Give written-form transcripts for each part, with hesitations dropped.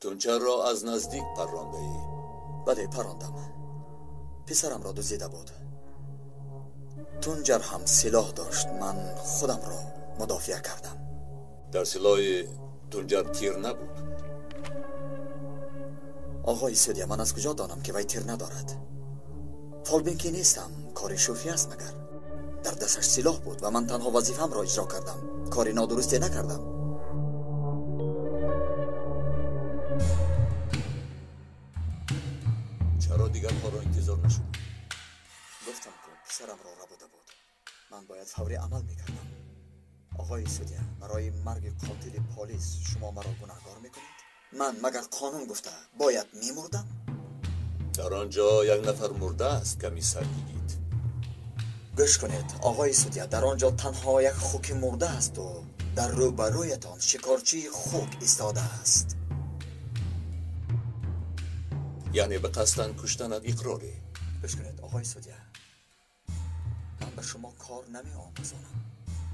تونچر را از نزدیک پرانده ای؟ بله پراندم. پسرم را دزدیده بود. تونجر هم سلاح داشت. من خودم را مدافع کردم. در سلاح تونجر تیر نبود؟ آقای سودیا، من از کجا دانم که وی تیر ندارد؟ فالبینکی نیستم. کاری شوخی است مگر؟ در دستش سلاح بود و من تنها وظیفم را اجرا کردم. کاری نادرستی نکردم. چرا دیگر ما را انتظار نشد؟ گفتم که پسرم را ربوده بود. من باید فوری عمل میکردم. آقای سودیا، برای مرگ قاتل پلیس شما مرا گناهکار میکنید؟ من مگر قانون گفته باید میمردم؟ در آنجا یک نفر مرده است. کمی سر بگید. گوش کنید آقای سودیا، در آنجا تنها یک خوک مرده است و در روبرویتان شکارچی خوک ایستاده است. یعنی به قصدن کشتنت اقراری؟ گوش کنید آقای سودیا، من به شما کار نمی آموزانم،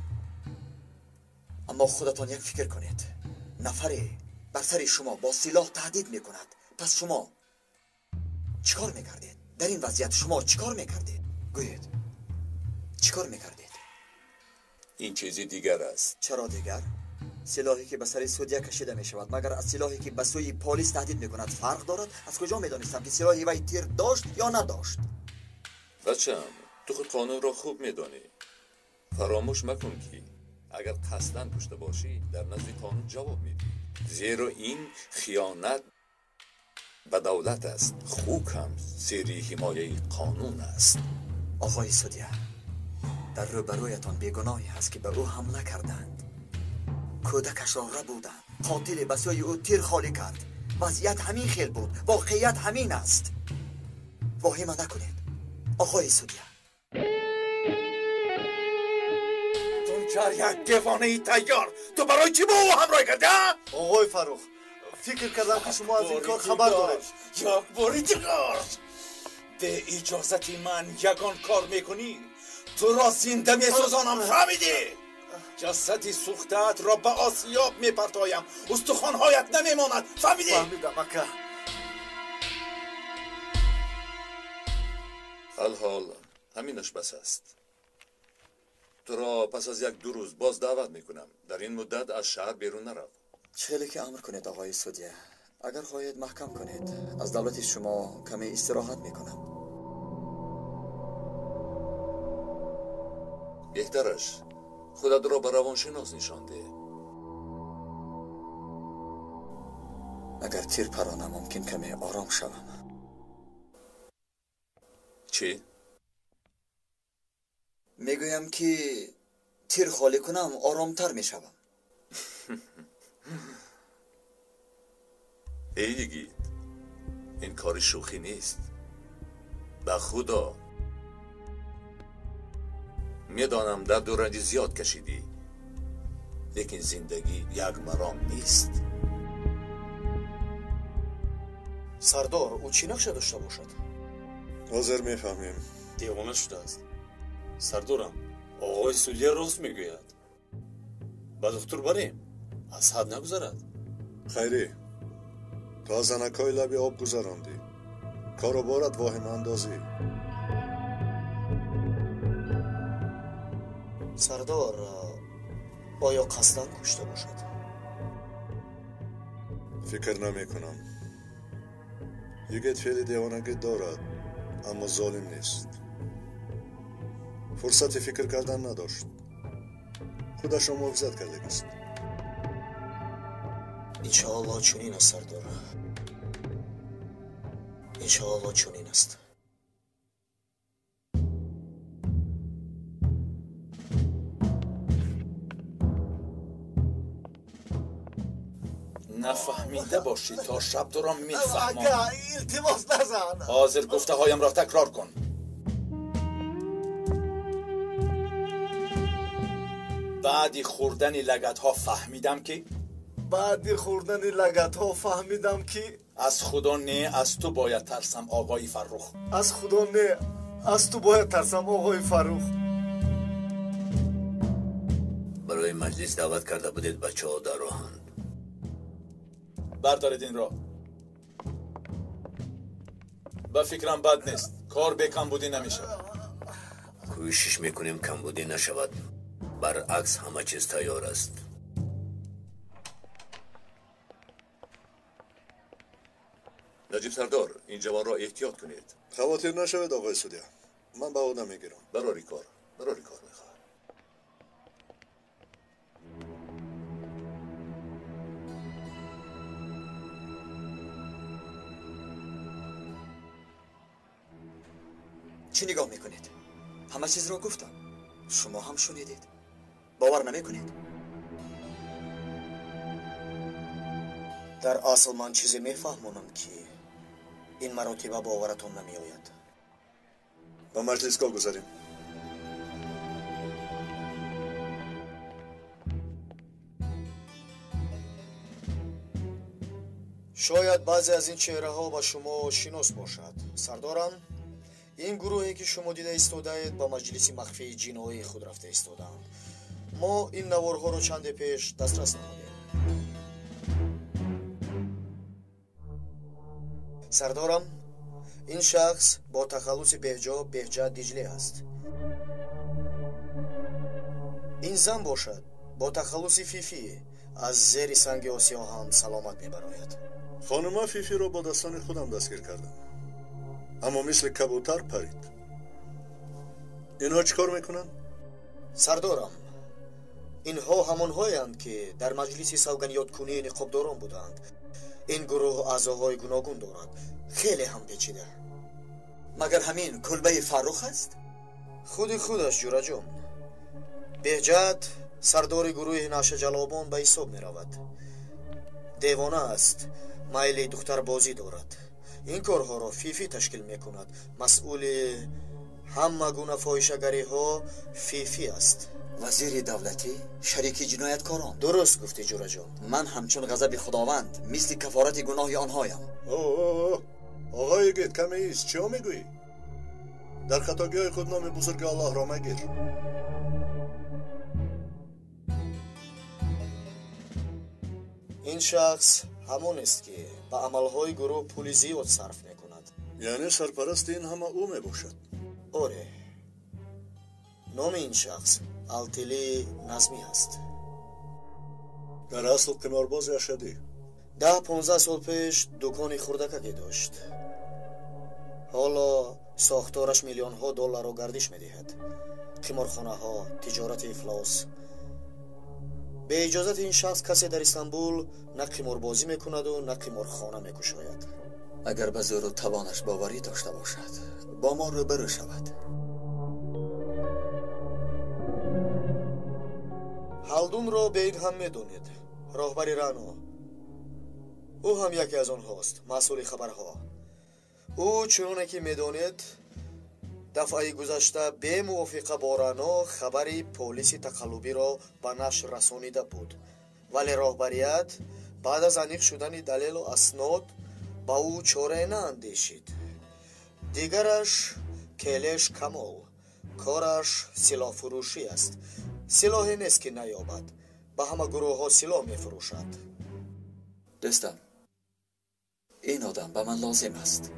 اما خودتان یک فکر کنید. نفری بر سر شما با سلاح تهدید می کند. پس شما چیکار میکردید؟ در این وضعیت شما چیکار میکردید؟ گویید چیکار میکردید؟ این چیزی دیگر است. چرا دیگر؟ سلاحی که به سر سودیا کشیده می شود مگر از سلاحی که به سوی پلیس تهدید می کند فرق دارد؟ از کجا می دانستم که سلاحی وی تیر داشت یا نداشت؟ بچم، تو خود قانون را خوب می دانی. فراموش مکن که اگر قصدن کشته باشی در نزد قانون جواب میدی. زیرا این خیانت به دولت است. خوک هم زیر حمایه قانون است. آقای سودیا، در روبرویتان بیگناهی هست که به او حمله کردند. کودکش را ربودند. قاتل به سوی او تیر خالی کرد. وضعیت همین خیل بود. واقعیت همین است. واهمه نکنید آقای سودیا. تونچر یک دیوانه ای تیار. تو برای چی با او همراهی کردی؟ آقای فروخ، فکر کردم که شما از این کار خبر دارید. یک باری دیگر به اجازت من یگان کار میکنی. تو را زنده میسوزانم. فهمیدی؟ جسدی سوختت را به آسیاب میپرتایم. استخوانهایت نمیماند. فهمیدی؟ فهمیدم اکا. الحال همینش بس است. تو را پس از 1-2 روز باز دعوت میکنم. در این مدت از شهر بیرون نرو. چهلی که امر کنید آقای سودیا. اگر خواهید محکم کنید از دولت شما کمی استراحت میکنم. بهترش خودت را به روانشناس نشان ده. اگر تیر پرانم ممکن کمی آرام شوم. چی؟ میگویم که تیر خالی کنم آرامتر میشوم. ایگی این کار شوخی نیست. به خدا میدانم درد و رنج زیاد کشیدی، لیکن زندگی یک مرام نیست. سردار، او چی نقشه داشته باشد؟ حاضر میفهمیم. دیوانه شده است. سردارم، آقای سودیا راست میگوید. به دکتر بریم، از حد نگذرد. خیری، تا زنکای لبی آب گذراندی. کارو بارد واهم اندازی. سردار، آیا قصداً کشته باشد؟ فکر نمی کنم. یگت فعل دیوانگی دارد اما ظالم نیست. فرصت فکر کردن نداشت. خودش را محافظت کرده است. انشاءالله چنین است سردار. انشاءالله چنین است. نفهمیده باشی تا شب تو را میفهمم. اگه التماس نزن. حاضر گفته هایم را تکرار کن. بعد خوردن لگت ها فهمیدم که از خدا نه از تو باید ترسم آقای فروخ. از خدا نه از تو باید ترسم آقای فروخ. برای مجلس دعوت کرده بودید بچه ها در راهند. بردارید این را. به فکرم بد نیست. کار به کمبودی نمیشه. کوشش میکنیم کمبودی نشود. برعکس همه چیز تیار است. نجیب سردار، این جوان را احتیاط کنید. خواطر نشود آقای سودیا. من به آدم میگیرم. برای کار میخواد. چی نگاه میکنید؟ همه چیز رو گفتم. شما هم شنیدید. باور نمیکنید؟ در اصل من چیزی میفهمونم که این مراتبه باورتون نمیآید. با مجلسگاه گذاریم. شاید بعضی از این چهره ها با شما شناس باشد. سردارم، این گروهی که شما دیده ایستاده‌اید با مجلس مخفی جنایی خود رفته ایستادند. ما این نوارها رو چند پیش دسترس نمودیم. سردارم، این شخص با تخلص بهجت دیجلی است. این زن باشد با تخلص فیفی از زیر سنگ آسیا هم سلامت میبراید. خانم فیفی رو با دستان خودم دستگیر کردم، اما مثل کبوتر پرید. اینها چی کار میکنن؟ سردارم، اینها همان هایند که در مجلس سوگنیات کنی نقابداران بودند. این گروه اعضاهای گوناگون دارد، خیلی هم پیچیده. مگر همین کلبه فروخ است؟ خودش جورا جون. بهجت سردار گروه نشه جلابان به حساب می رود. دیوانه است، میل دختر بازی دارد. این کارها را فیفی تشکیل می کند. مسئول همه گونه فاحشه‌گری ها فیفی است. وزیر دولتی شریک جنایتکاران. درست گفتی جورا جان. من همچون غضب خداوند مثل کفارت گناه آنهایم. آقای گید کمی ایست، چه میگویی؟ در خطاگی های خود نام بزرگ الله را مگیر. این شخص همون است که به عملهای گروه پول زیاد صرف میکند. یعنی سرپرست این همه او میباشد؟ آره. نام این شخص التلی نظمی است. در اصل قمارباز اشدی. 10-15 سال پیش دکانی خردککی داشت. حالا ساختارش میلیون ها دلار رو گردش میدهد. قمارخانه ها، تجارت افلاس. به اجازت این شخص کسی در استانبول نه قماربازی میکند و نه قمارخانه میکشاید. اگر به زور و توانش باوری داشته باشد با ما روبرو شود. هلدون را به این هم میدونید. راهبری رانو. او هم یکی از آنهاست. مسئول خبرها. او چنانه که میدونید دفعه گذشته به موافقه با رانو خبری پلیس تقلبی را به نشر رسانیده بود، ولی راهبریت بعد از انیق شدن دلیل و اسناد با او چاره ناندیشید. دیگرش کلش کمال، کارش سلاح فروشی است. سلاحی نیست که نیابد، به همه گروه ها سلاح می فروشد. دوستم، این آدم به من لازم است.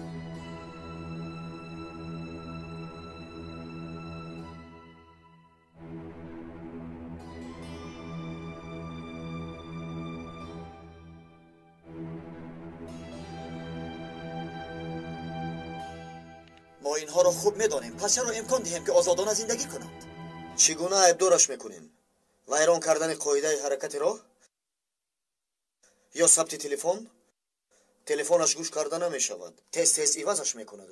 ما اینها را خوب میدانیم، پس چرا امکان دهیم که آزادانه زندگی کنند؟ چگونه عیبدارش میکنیم؟ ویران کردن قاعده حرکت راه؟ یا ثبت تلفنش گوش کرده نمیشود، تیز عوضش میکند.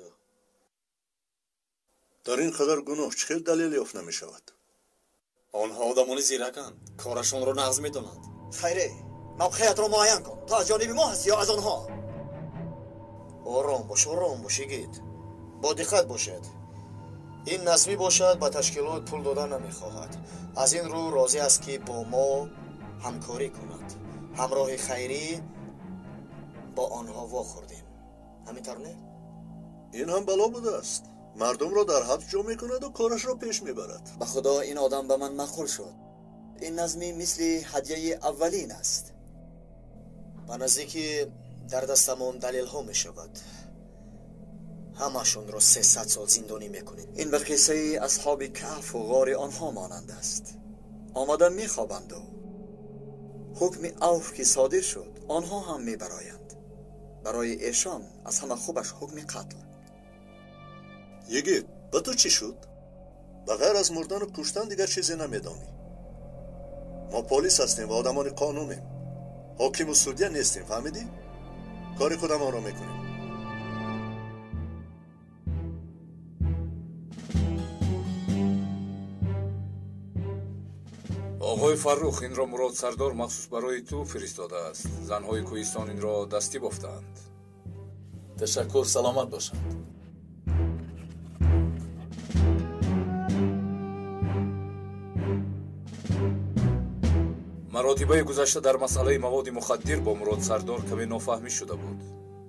در این قدر گناه چه دلیل یافت نمیشود؟ آنها آدمانی زیرکند، کارشان را نقض میدانند. خیره، موقعیت را معین کن. تا از جانب ما هست یا از آنها؟ آرام باشید. با دقت باشد. این نظمی باشد با تشکیلات پول دادن نمیخواهد. از این رو راضی است که با ما همکاری کند. همراه خیری با آنها واخوردیم. همینطور نه؟ این هم بلا بوده است. مردم را در حبس جمع میکند و کارش را پیش میبرد. به خدا این آدم به من مخول شد. این نظمی مثل هدیه اولین است. به نزدیکی در دستمون دلیل ها می شود. همشون رو 300 سال زندانی میکنید. این به قصه اصحاب کهف و غار آنها مانند است. آمدن میخوابند و حکم عفو که صادر شد آنها هم میبرایند. برای ایشان از همه خوبش حکم قتل. یگید با تو چی شد؟ بغیر از مردن و کشتن دیگر چیزی نمیدانی. ما پلیس هستیم و آدمان قانونیم. حاکم و سودیه نیستیم، فهمیدی؟ کاری خودمان رو میکنیم. آقای فرخ این را مراد سردار مخصوص برای تو فرستاده است. زنهای کوهستان این را دستی بافتند. تشکر، سلامت باشند. مراتبه گذشته در مسئله مواد مخدر با مراد سردار کمی نافهمی شده بود.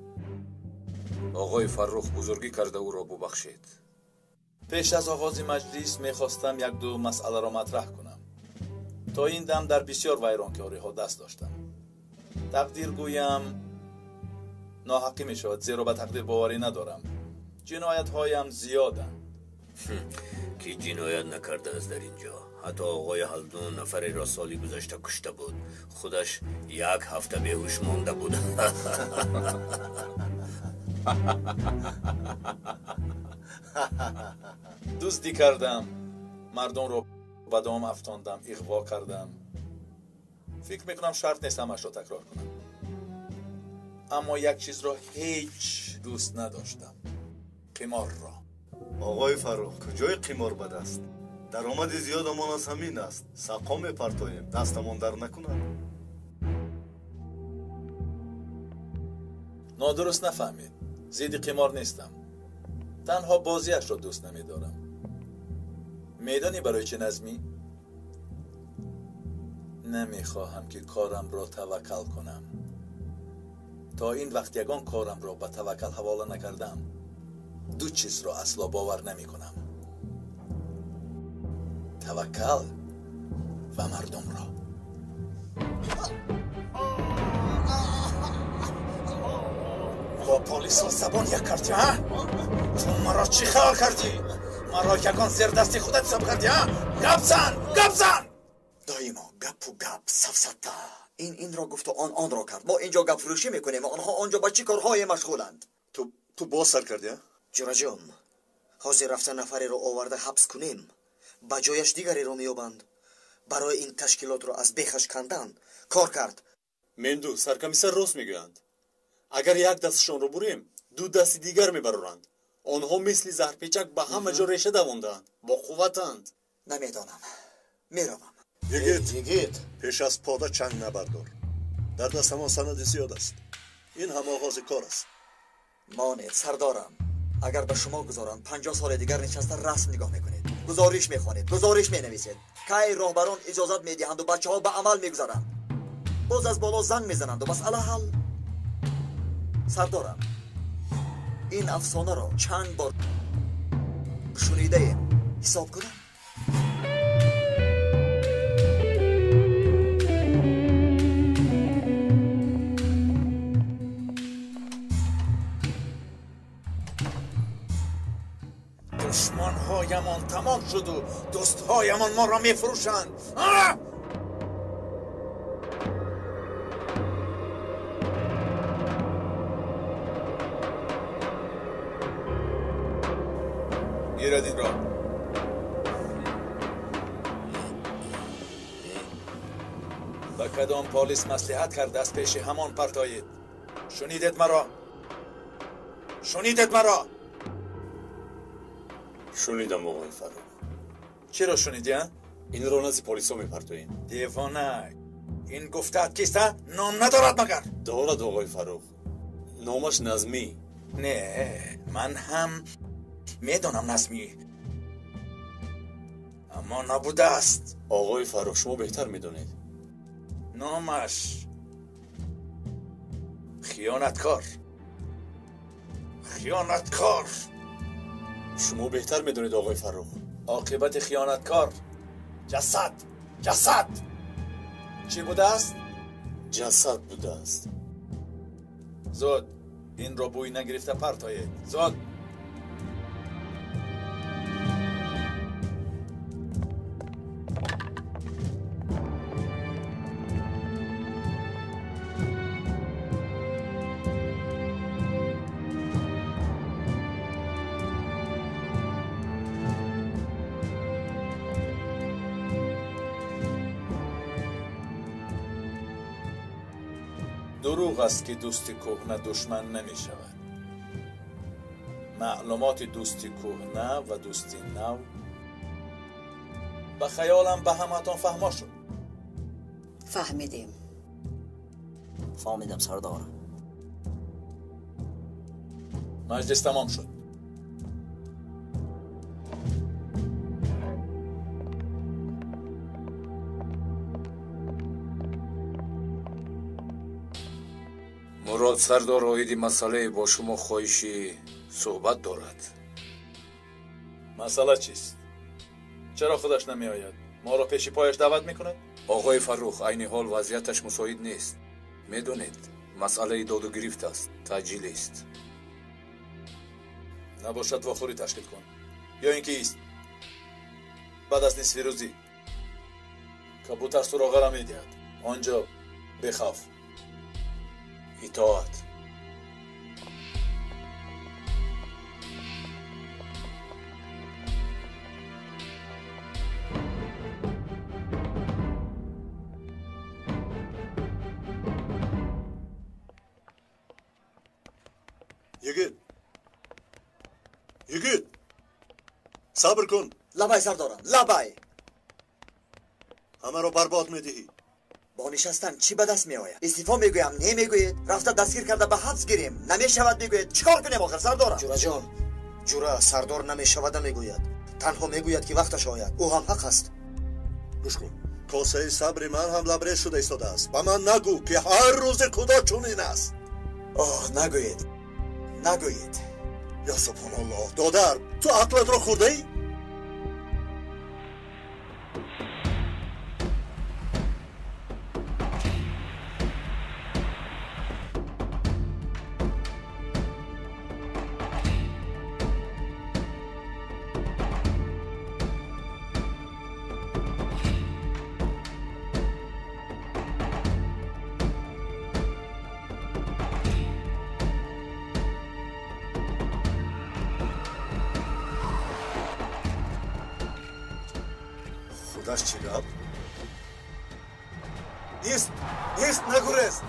آقای فرخ بزرگی کرده او را ببخشید. پیش از آغاز مجلس میخواستم یک دو مسئله را مطرح کنم. تا این دم در بسیار ویرانکاری ها دست داشتم. تقدیر گویم ناحقی می شود، زیرا به تقدیر باوری ندارم. جنایت هایم زیادند. کی جنایت نکرده است در اینجا؟ حتی آقای هلدون نفری را سالی گذشته کشته بود. خودش 1 هفته بیهوش مانده بود. دزدی کردم، مردم رو به دام افتاندم، اغوا کردم. فکر میکنم شرط نیست همش را تکرار کنم. اما یک چیز را هیچ دوست نداشتم: قمار را. آقای فرخ، کجای قمار بد است؟ درآمد زیادمان از همین است. سقا میپرتاییم، دستمان در نکنند. نادرست نفهمید. زیدی قمار نیستم. تنها بازیش را دوست نمیدارم. میدانی برای چه نظمی؟ نمیخواهم که کارم را توکل کنم. تا این وقت یگان کارم را به توکل حواله نکردم. 2 چیز را اصلا باور نمی کنم: توکل و مردم را. با پلیس ها زبان یک کردی ها؟ تو مرا چی خیال کردی؟ مرا یکان زیر دستی خودت حساب کردی ها؟ گپ زن! دایما گپ و گپ سفسطه. این را گفت و آن را کرد. ما اینجا گپ فروشی میکنیم و آنها آنجا با چی کارهای مشغولند. تو باز سر کردی ها؟ جورجم، حاضر رفتن نفری رو آورده حبس کنیم، با جایش دیگری رو میابند. برای این تشکیلات رو از بیخش کندن کار کرد. مندو سرکمیسر راست میگویند. اگر یک دستشان رو بریم 2 دست دیگر میبرند. آنها مثل زهرپیچک به همه جا ریشه دواندند. با قوتند. نمیدانم، میروم. یگید پیش از پاده چنگ نبردار. در دست ما سند زیاد است. این هم آغاز کار است. مانید سردارم، اگر به شما گذارند 50 سال دیگر نشسته رسم نگاه میکنید، گزارش میخوانید، گزارش مینویسید. کی راهبران اجازت میدهند و بچه ها به عمل میگذارند. باز از بالا زنگ میزنند و مسئله حل. سردارم، این افسانه را چند بار شنیده ایم. حساب کنم. دشمنهایمان تمام شد و دوستهایمان ما را میفروشند. گیرد این را. با کدام پلیس مصلحت کرده است پیش همان پرتایید؟ شنیدید مرا؟ شنیدم آقای فرخ. چرا شنیدی؟ این را نزد پلیسا میپرتاییم. دیوانه، این گفتت کیست؟ نام ندارد مگر؟ دارد آقای فرخ. نامش نظمی. نه، من هم میدانم نظمی، اما نبوده است. آقای فرخ شما بهتر میدونید. نامش خیانتکار. شما بهتر میدونید آقای فرخ. عاقبت خیانتکار جسد چی بوده است؟ جسد بوده است. زود این رو بوی نگرفته پرتایید. زود. دروغ است که دوست کهنه دشمن نمی شود. معلومات دوستی کهنه و دوستی نو به خیالم به همتون فهما شد. فهمیدیم. فهمیدم سردار. مجلس تمام شد. مراد سردار آیدی مسئله با شما خواهشی صحبت دارد. مسئله چیست؟ چرا خودش نمی آید؟ ما را پیشی پایش دعوت میکند؟ آقای فروخ، عین حال وضعیتش مساعد نیست. میدونید مسئله داد و گرفت است. تعجیل است. نباشد واخوری تشکیل کن یا اینکه ایست بعد از نصف روزی کبوتر سراغه را میدهد. آنجا بخاف. اطاعت. یگید صبر کن. لبای سردارم، لبای. همه رو برباد میدهی. با نشستن چی به دست می آید؟ استعفا میگویم نمیگوید. رفته دستگیر کرده به حبس گیریم نمیشود میگوید. چیکار کنیم آخر سردارم؟ جورا جان، جورا سردار نمیشود میگوید. تنها میگوید که وقتش آید. او هم حق است. گوش کن. کاسه صبر من هم لبریز شده ایستاده است. به من نگو که هر روز خدا چنین است. نگوید. نگوید. یا سبحان الله. دادر تو عقلت را خورده ای؟ خودش چی گفت؟ نیست نگریز.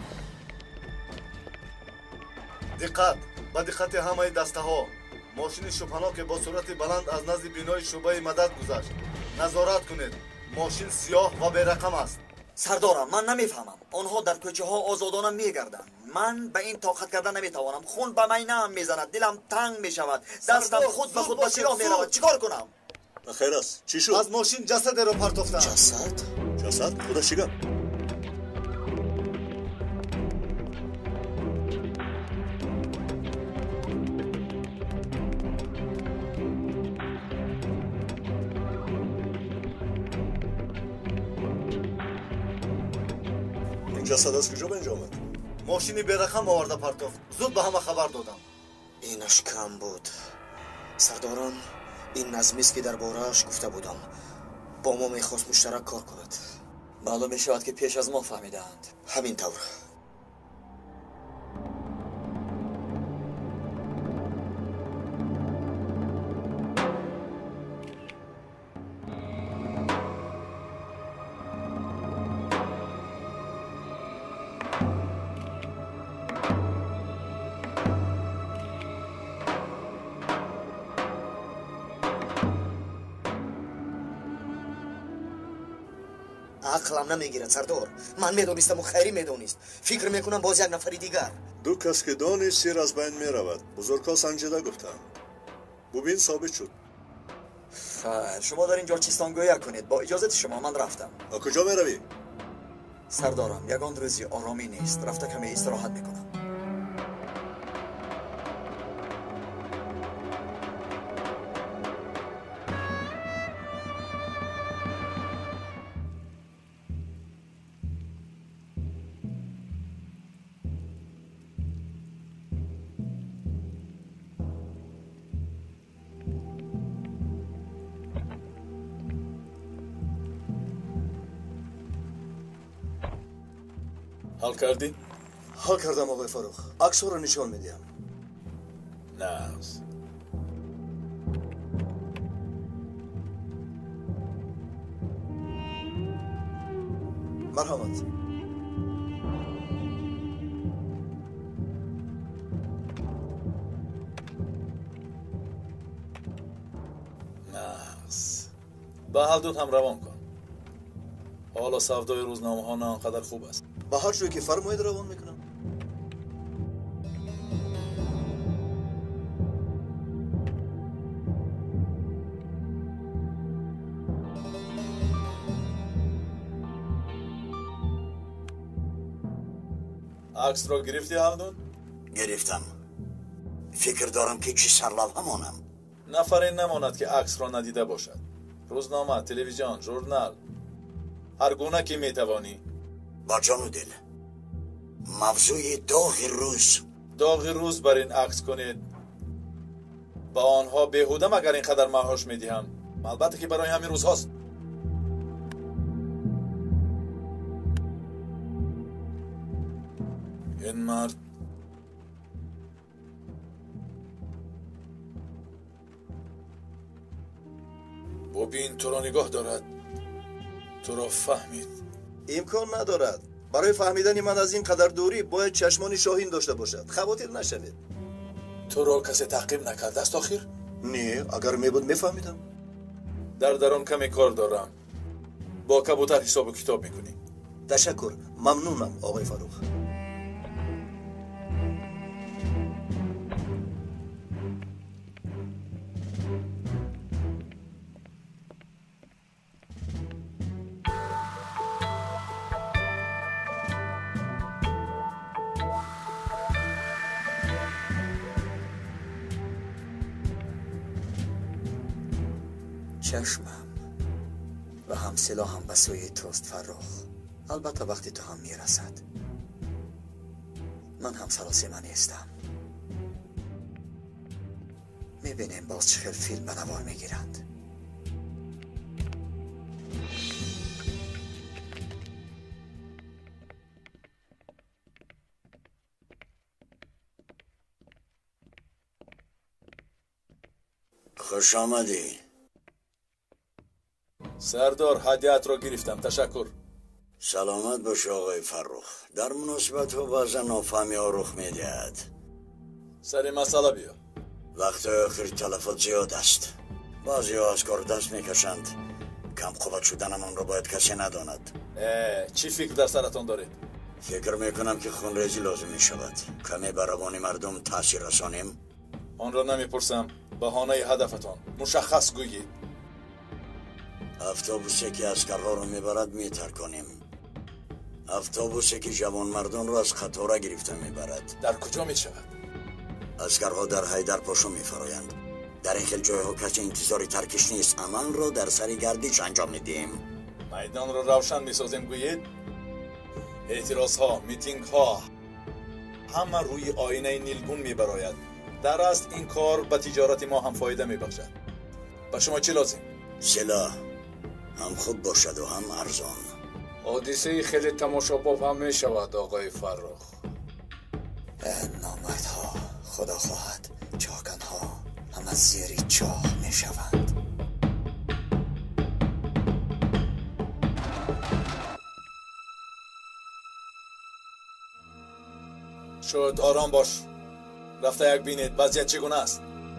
دقت با دقت همه دسته ها. ماشین شبهناک با سرعت بلند از نزد بینای شعبه مدد گذشت. نظارت کنید. ماشین سیاه و بی‌رقم است. سردارم من نمیفهمم. آنها در کوچه ها آزادانه میگردند. من به این طاقت کردن نمیتوانم. خون به مینه‌ام میزند. دلم تنگ میشود. دستم خود به خود به سیراب میرود. چیکار کنم؟ بخیر است. چی شد؟ از ماشین جسد را پرتافتند. جسد؟ خودش چی گفت؟ این جسد از کجا به اینجا آمد؟ ماشینی بی‌رقم آورده پرتافت. زود به همه خبر دادم. اینش کم بود. سرداران این نظمی است که درباره‌اش گفته بودم. با ما میخواست مشترک کار کند. معلوم میشود که پیش از ما فهمیدند. همین طور. عقلم نمیگیرد سردار. من میدونستم و خیری میدونست. فکر میکنم باز یک نفری دیگر. دو کس که دانش سیر از بین میرود. بزرگا سنجیده گفتند. ببین ثابت شد. خیر شما در اینجا چیستانگویی کنید. با اجازت شما من رفتم. با کجا میروی؟ سردارم یگان روزی آرامی نیست. رفته کمی استراحت میکنم. حال کردی؟ حال کردم آقای فاروق. عکس رو نشان میدیم. نه. مرحمت. نقص. به هر دوت هم روان کن. حالا سودای روزنامه ها نه آنقدر خوب است. به هر جایی که فرمایید روان میکنم. عکس را گرفتی هلدون؟ گرفتم. فکر دارم که چی سرلوحه مانم. نفری نماند که عکس را ندیده باشد. روزنامه، تلویزیون، ژورنال، هر گونه که میتوانی. با جان و دل. موضوع داغ روز بر این عکس کنید. با آنها بیهوده مگر اینقدر معاش میدهم. البته که برای همین روز هاست. این مرد ببین تو را نگاه دارد. تو را فهمید. امکان ندارد. برای فهمیدن من از این قدر دوری باید چشمان شاهین داشته باشد. خواطر نشوید. تو را کسی تعقیب نکرده است آخر؟ نه، اگر میبود میفهمیدم. در درون کمی کار دارم. با کبوتر حساب و کتاب میکنی. تشکر. ممنونم آقای فاروق. چشمم و هم سلاحم به سوی توست فرخ. البته وقتی تو هم میرسد. من هم سراسیمه نیستم. میبینیم باز چه خیل فیلم به نوار میگیرند. خوش آمدی. سردار هدیه‌ات را گرفتم. تشکر. سلامت باش آقای فرخ. در مناسبت ها بعضا نافهمی ها رخ میدهد. سر مسئله بیا. وقت آخر تلفات زیاد است. بعضی ها از کار دست میکشند. کم قوت شدنمان را باید کسی نداند. چی فکر در سرتان دارید؟ فکر میکنم که خونریزی لازم میشود. کمی بر روان مردم تاثیر رسانیم. آن را نمیپرسم. بهانه هدفتان مشخص گویید. اتوبوسی که اسکرها رو میبرد میترکانیم. اتوبوسی که جوان مردان رو از قطاره گرفته میبرد. در کجا میشود؟ اسکرها در حیدر پاشو میفرایند. در این خیل جایها کسی انتظاری ترکش نیست. عمل رو در سر گردش انجام میدیم. میدان رو روشن میسازیم گویید. اعتراض ها، میتینگ ها همه روی آینه نیلگون میبراید. در است این کار به تجارت ما هم فایده میبخشد. به شما چی لازم؟ سلاح هم خوب باشد و هم ارزان. حادثه خیلی تماشاباب هم می شود آقای فرخ. نامردها خدا خواهد چاکنها هم از زیر چاه می شوند. شد آرام باش. رفته یک بینید وضعیت چگونه است؟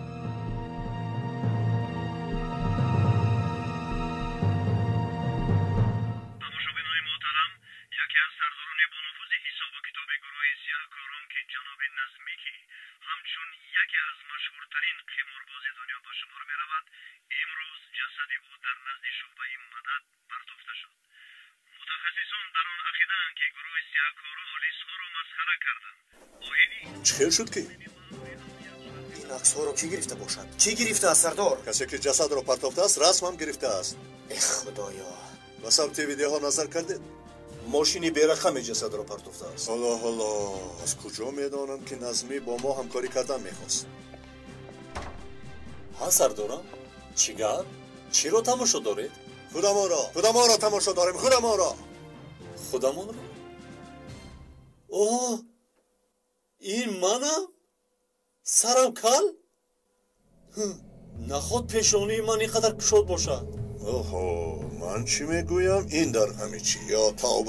چه خیل شد که؟ این عکس ها رو کی گرفته باشد؟ چی گرفته است سردار؟ کسی که جسد رو پرتافته است رسم هم گرفته است. ای خدایا. و ثبت ویدیو ها نظر کردید؟ ماشینی بیرقم جسد رو پرتافته است. الله از کجا میدانم که نظمی با ما همکاری کردن میخواست؟ ها سردارم چی گپ؟ چی رو تماشا دارید؟ خودمان را تماشا داریم. خودمان را. اوه این منم سرم کل نخود پیشانی من اینقدر کشود باشد. اوهو من چی میگویم این در همه چی یا توبه.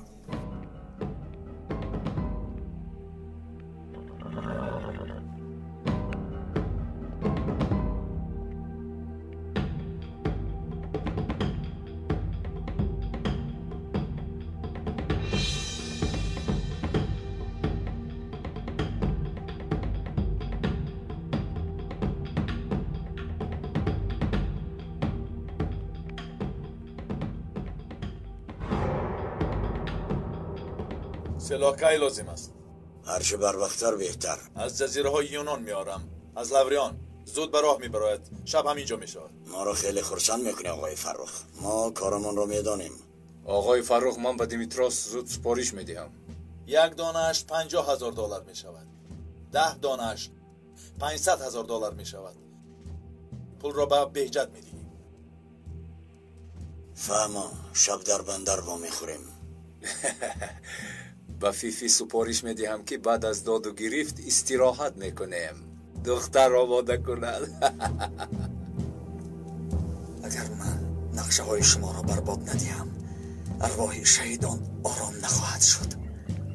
سلاح‌کی لازم است. هرچه بر وقتتر بهتر. از جزیره های یونان میارم، از لوریان. زود به راه میبراید، شب همینجا میشود. ما را خیلی خرسند میکنه آقای فرخ. ما کارمون رو میدانیم. آقای فرخ من به دیمیتراس زود سپارش میدهم. 1 دانه‌اش $50,000 میشود. 10 دانه‌اش $500,000 میشود. پول را به بهجت میدهیم. فهما شب در بندر با میخوریم. به فیفی سپارش میدهم که بعد از داد و گرفت استراحت میکنیم. دختر آماده کند. اگر من نقشه های شما را برباد ندهم ارواح شهیدان آرام نخواهد شد.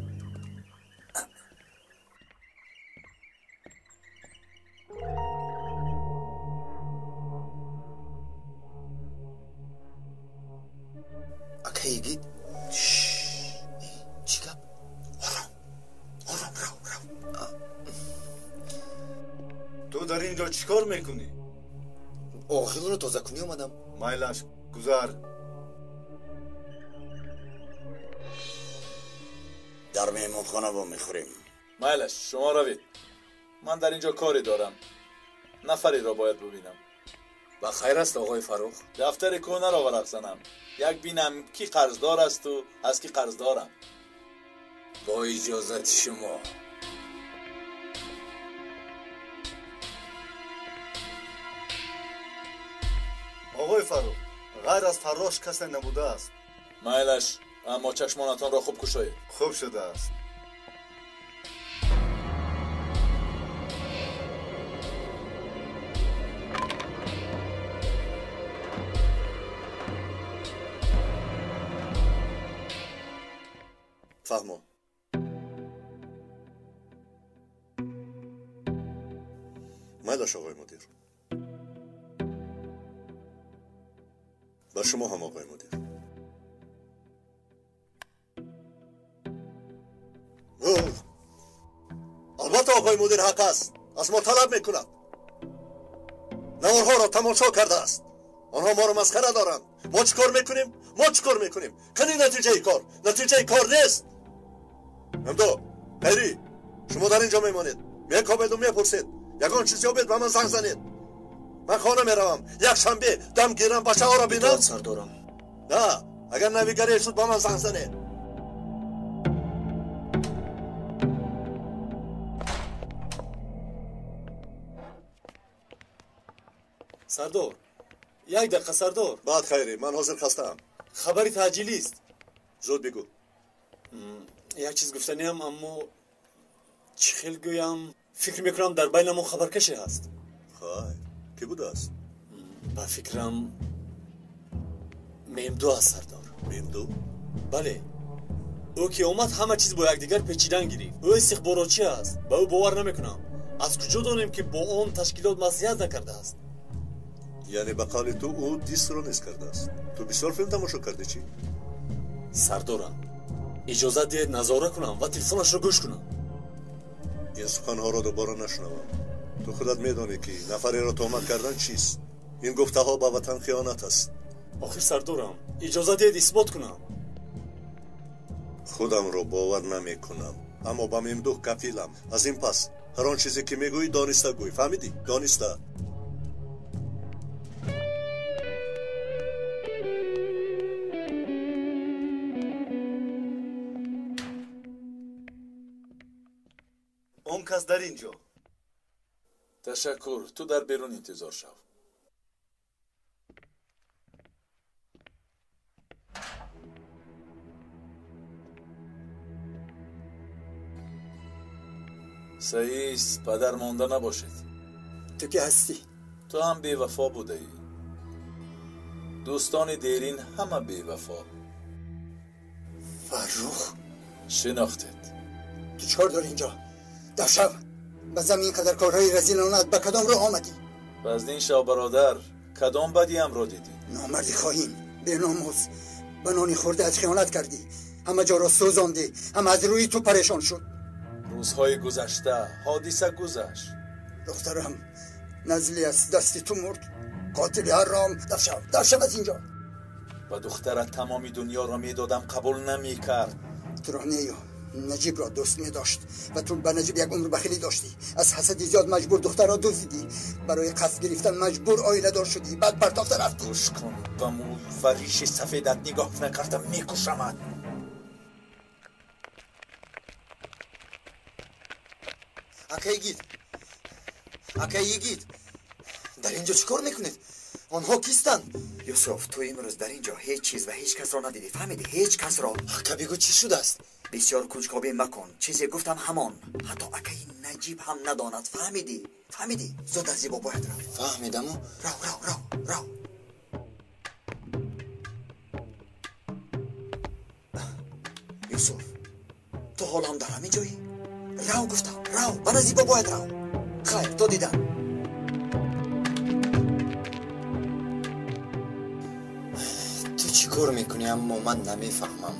اکیگی چی گپ؟ آرام رو. تو در اینجا چیکار میکنی؟ آخیل رو تازه کنی اومدم. مایلش گذر. در میمون خانه با میخوریم. مایلش شما روید. من در اینجا کاری دارم. نفری را باید ببینم. و خیر است آقای فرخ. دفتر کهنه را ورق زنم. یک بینم کی قرضدار است و از کی قرض دارم. با اجازت شما. آقای فرخ غیر از فراش کسی نبوده است. مایلش اما چشمانتان را خوب کشایید. خوب شده است. فهمو مایلش آقای مدیر. و شما هم آقای مدیر. البته آقای مدیر حق است. از ما طلب میکند. نوارها را تماشا کرده است. آنها ما رو مسخره دارند. ما چیکار میکنیم؟ کنی نتیجه کار نیست. امدو خیری شما در اینجا میمانید. میکابید و میپرسید. یگان چیزی ها بید به من زنگ زنید. من خانه میروم. یک شنبه دم گیرم بچه ها را بینم. سردارم. نه اگر نویگری شد با من زنگ زنید. سردار یک دقیقه سردار. بعد خیری من حاضر خستم. خبری تعجیلی است. زود بگو. یک چیز گفتنیم اما چی خیلی گویم فکر میکنم در بین ما خبرکشی هست. خیر کی بوده است؟ با فکرم میمدو است سردار. میمدو؟ بله او که اومد همه چیز با یکدیگر پیچیدن گرفت. او استخباراتچی است. با او باور نمیکنم. از کجا دانیم که با آن تشکیلات مسئولیت نکرده است؟ یعنی به قول تو او دیست رو نیست کرده است. تو بسیار فیلم تماشا کرده چی؟ سردارم اجازه دید نظاره کنم و تلفنش رو گوش کنم. این سخنها را دوباره نشنوم. تو خودت میدانی که نفری را تهمت کردن چیست. این گفته ها به وطن خیانت است. آخر سردارم اجازه دید اثبات کنم. خودم رو باور نمی کنم اما با میمدوح کفیلم. از این پس هر آن چیزی که میگویی دانسته گوی. فهمیدی؟ دانسته. اون کس در اینجا. تشکر. تو در بیرون انتظار شو. سعیس پدر مانده نباشید. تو که هستی؟ تو هم بی‌وفا بوده ای. دوستان دیرین همه بی‌وفا. فرخ شناختید. تو چکار داری اینجا؟ در شب به زمین قدر کارهای رزیلانت به کدام رو آمدی؟ باز این شب برادر کدام بدی هم رو دیدی؟ نامردی خواهین، بی‌ناموس، به نانی خورده از خیانت کردی، همه جا را سوزاندی، همه از روی تو پریشان شد. روزهای گذشته حادثه گذشت. دخترم نزلی از دستی تو مرد. قاتل حرام، دفشم از اینجا. و دخترت تمامی دنیا را میدادم قبول نمی کرد. ترانیو نجیب را دوست می داشت و تو به نجیب یک عمر بخیلی داشتی. از حسدی زیاد مجبور دختر را دزدیدی، برای قصد گرفتن مجبور آیله دار شدی، بعد پرتافته رفتی. گوش کن، به مو و ریش سفیدت نگاه نکردم میکشمت. اکایگید در اینجا چیکار میکنید؟ آنها کیستند؟ یوسف تو امروز در اینجا هیچ چیز و هیچ کس را ندیدی، فهمیدی؟ هیچ کس را. اکا بگو چی شده است؟ بسیار کنجکاوی مکن، چیزی گفتم همان. حتی اکای نجیب هم نداند، فهمیدی؟ زود از زیبا باید رو. فهمیدم. رو یوسف تو حال هم در همین جایی؟ رو گفتم، رو بنا زیبا باید رو. خیر تو دیدن. تو چی کار میکنی اما من نمیفهمم.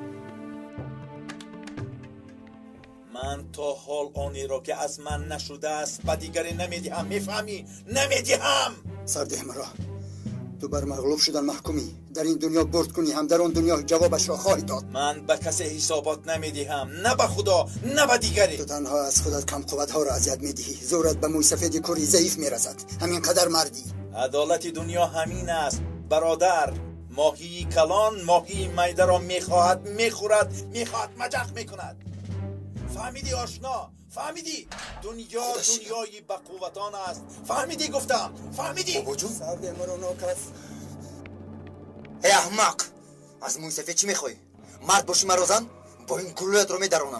من تا حال آنی را که از من نشده است به دیگری نمیدیم. میفهمی؟ نمیدیم. سرده مرا تو بر مغلوب شدن محکومی. در این دنیا برد کنی هم در آن دنیا جوابش را خواهی داد. من به کسی حسابات نمیدیم، نه به خدا نه به دیگری. تو تنها از خودت کم قوت ها را اذیت میدهی. زورت به موی سفید کوری ضعیف میرسد. همین قدر مردی. عدالت دنیا همین است برادر. ماهی کلان ماهی میده را میخواهد میخورد، میخواهد مجخ میکند. فهمیدی آشنا؟ فهمیدی؟ دنیای به قوتان است. فهمیدی گفتم؟ فهمیدی؟ بابا جون سرده مرا ناکس. ای احمق، از موی سفید چی میخوای؟ مرد باشی مرا زن؟ با این گلویت رو میدرونم.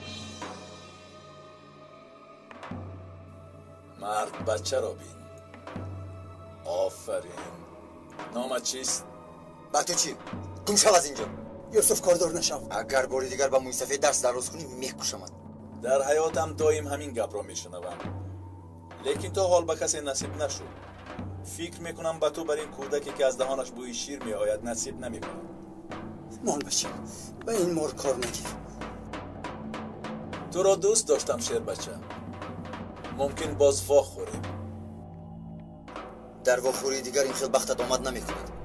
مرد بچه را بین. آفرین. نامت چیست؟ با تو چی؟ گم شو از اینجا. یوسف کاردار نشو. اگر باری دیگر با موی سفید درس درست کنی میکشمت. در حیاتم دایم همین گپ را میشنوم، لیکن تا حال به کسی نصیب نشد. فکر میکنم به تو بر این کودکی که از دهانش بوی شیر میآید نصیب نمیکنم. مال بچه به این مار کار نگیر. تو را دوست داشتم شیر بچه. ممکن باز وا خوریم. در واخوری دیگر این خیل بختت آمد نمیکند.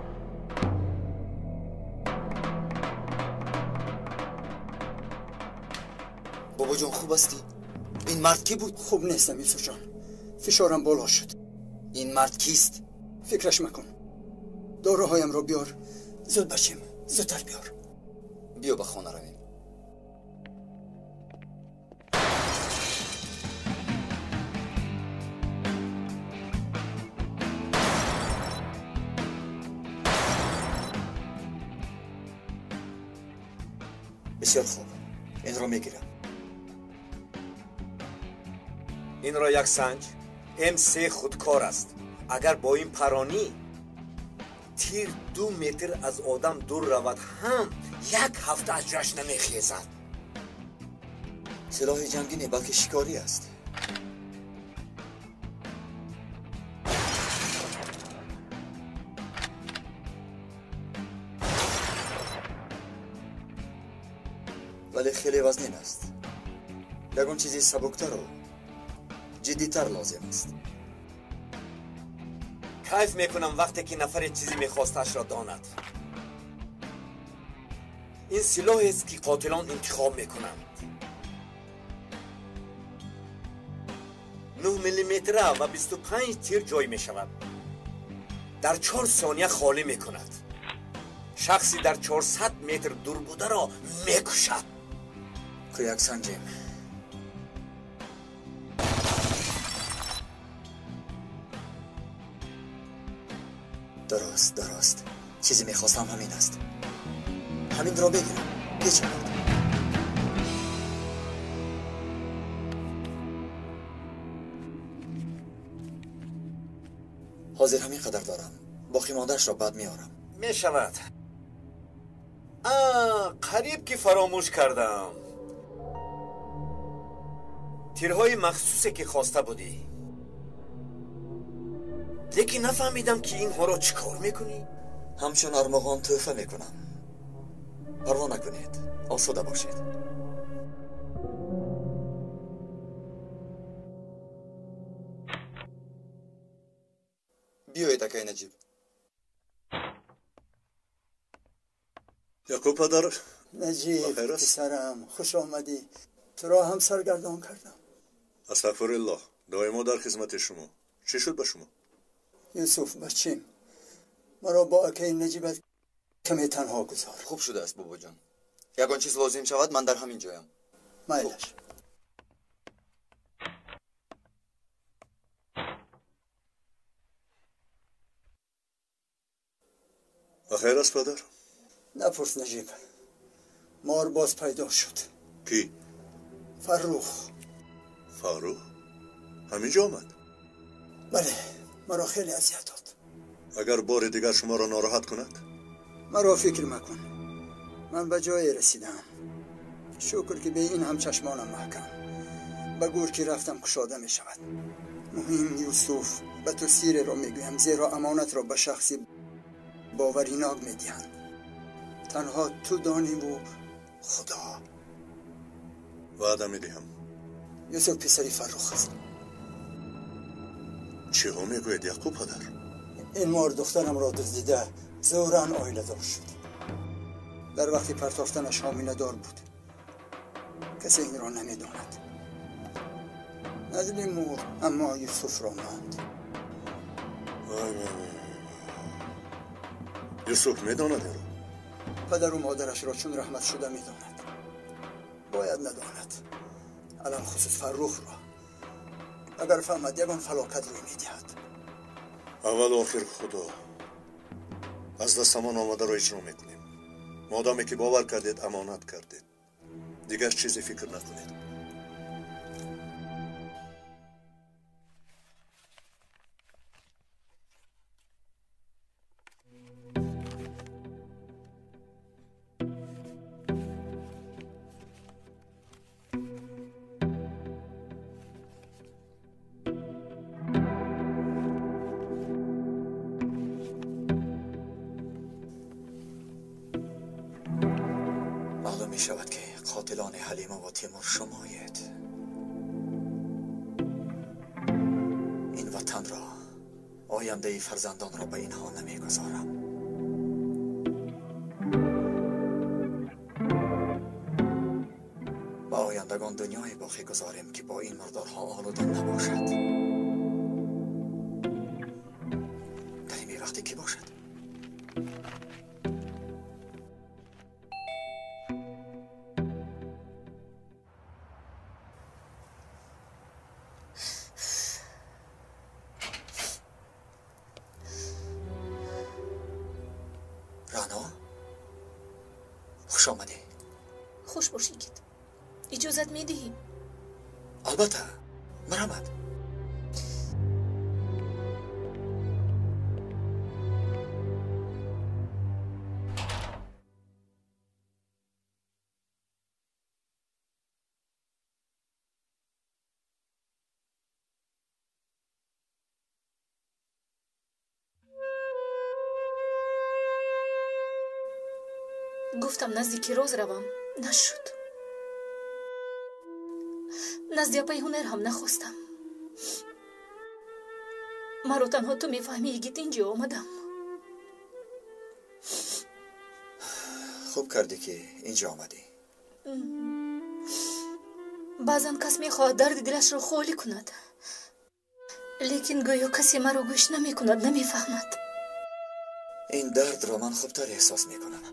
بابا جان خوب هستی؟ این مرد کی بود؟ خوب نیستم یوسف جان، فشارم بالا شد. این مرد کیست؟ فکرش مکن. داروهایم رو بیار. زود باشیم، زودتر بیار. بیا به خانه رویم. بسیار خوب، این رو میگیرم. این را یک سنج. M3 خودکار است. اگر با این پرانی تیر 2 متر از آدم دور رود هم 1 هفته از جاش نمیخیزد. سلاح جنگی نه بلکه شکاری است. ولی خیلی وزنین است. یکون چیزی سبکتر و جدیتر لازم است. کیف میکنم وقتی که نفر چیزی میخواستش را داند. این سلاحی است که قاتلان انتخاب میکنند. 9 میلیمتره و 25 تیر جای میشود. در 4 ثانیه خالی میکند. شخصی در 400 متر دور بوده را میکشد. که یک سنجیم. درست. چیزی میخواستم همین است. همین را بگیرم. پیچه حاضر همین قدر دارم. باقی ماندهش را بعد میارم. می شود. قریب که فراموش کردم. تیرهای مخصوصی که خواسته بودی، لیکن نفهمیدم که اینها را چی کار میکنی؟ همچون ارمغان تحفه میکنم. پروا نکنید، آسوده باشید. بیایید اکای نجیب. یعقوب پدر. نجیب پسرم، خوش آمدی. تو را هم سرگردان کردم. استغفرالله. دائما در خدمت شما. چی شد با شما؟ یوسف بچیم مرا با اکای نجیبت کمی تنها گذار. خوب شده است بابا جان. یگان چیز لازم شود من در همین جایم. مایلش. بخیر است پدر؟ نپرس نجیب. مار باز پیدا شد. کی؟ فروخ. فروخ؟ همینجا آمد؟ بله، مرا خیلی اذیت داد. اگر بار دیگر شما را ناراحت کند؟ مرا فکر مکن. من به جای رسیدم. شکر که به این هم چشمانم محکم. به گور که رفتم کشاده می شود. مهم یوسف به تو سیر را می گویم، زیرا امانت را به شخصی باوریناک می دهند. تنها تو دانی و خدا. وعده می دهم. یوسف پسری فروخ است. چی ها می گوید یعقوب پدر؟ این مار دخترم را دزدیده زوران آیله دار شد. در وقتی پرتافتنش حامله دار بود. کسی این را نمی داند. نزلی مرد اما یوسف را ماند. یوسف می داند این را؟ پدر و مادرش را چون رحمت شده می داند. باید نداند. الان خصوص فروخ را اگر فهمد یگان فلاکت روی می دهد. اول و آخر خدا از دستمان آمده را اجرا میکنیم. مادامی که باور کردید امانت کردید، دیگر چیزی فکر نکنید. می شود که قاتلان حلیمه و تیمور شمایید. این وطن را، آینده فرزندان را به اینها نمی گذارم. با آیندگان دنیای باقی گذاریم که با این مردارها آلوده نباشد. در این وقتی کی باشد؟ خوش آمدی. خوش باشید. اجازت میدهی؟ البته. مرحمت. گفتم نزدیکی روز روم، نشد. نزدی پای هنر هم نخواستم. مرا تنها تو میفهمی یگیت اینجا آمدم. خوب کردی که اینجا آمدی. بعضا کس میخواهد درد دلش را خالی کند، لیکن گویا کسی مرا گوش نمی کند، نمیفهمد. این درد را من خوبتر احساس میکنم.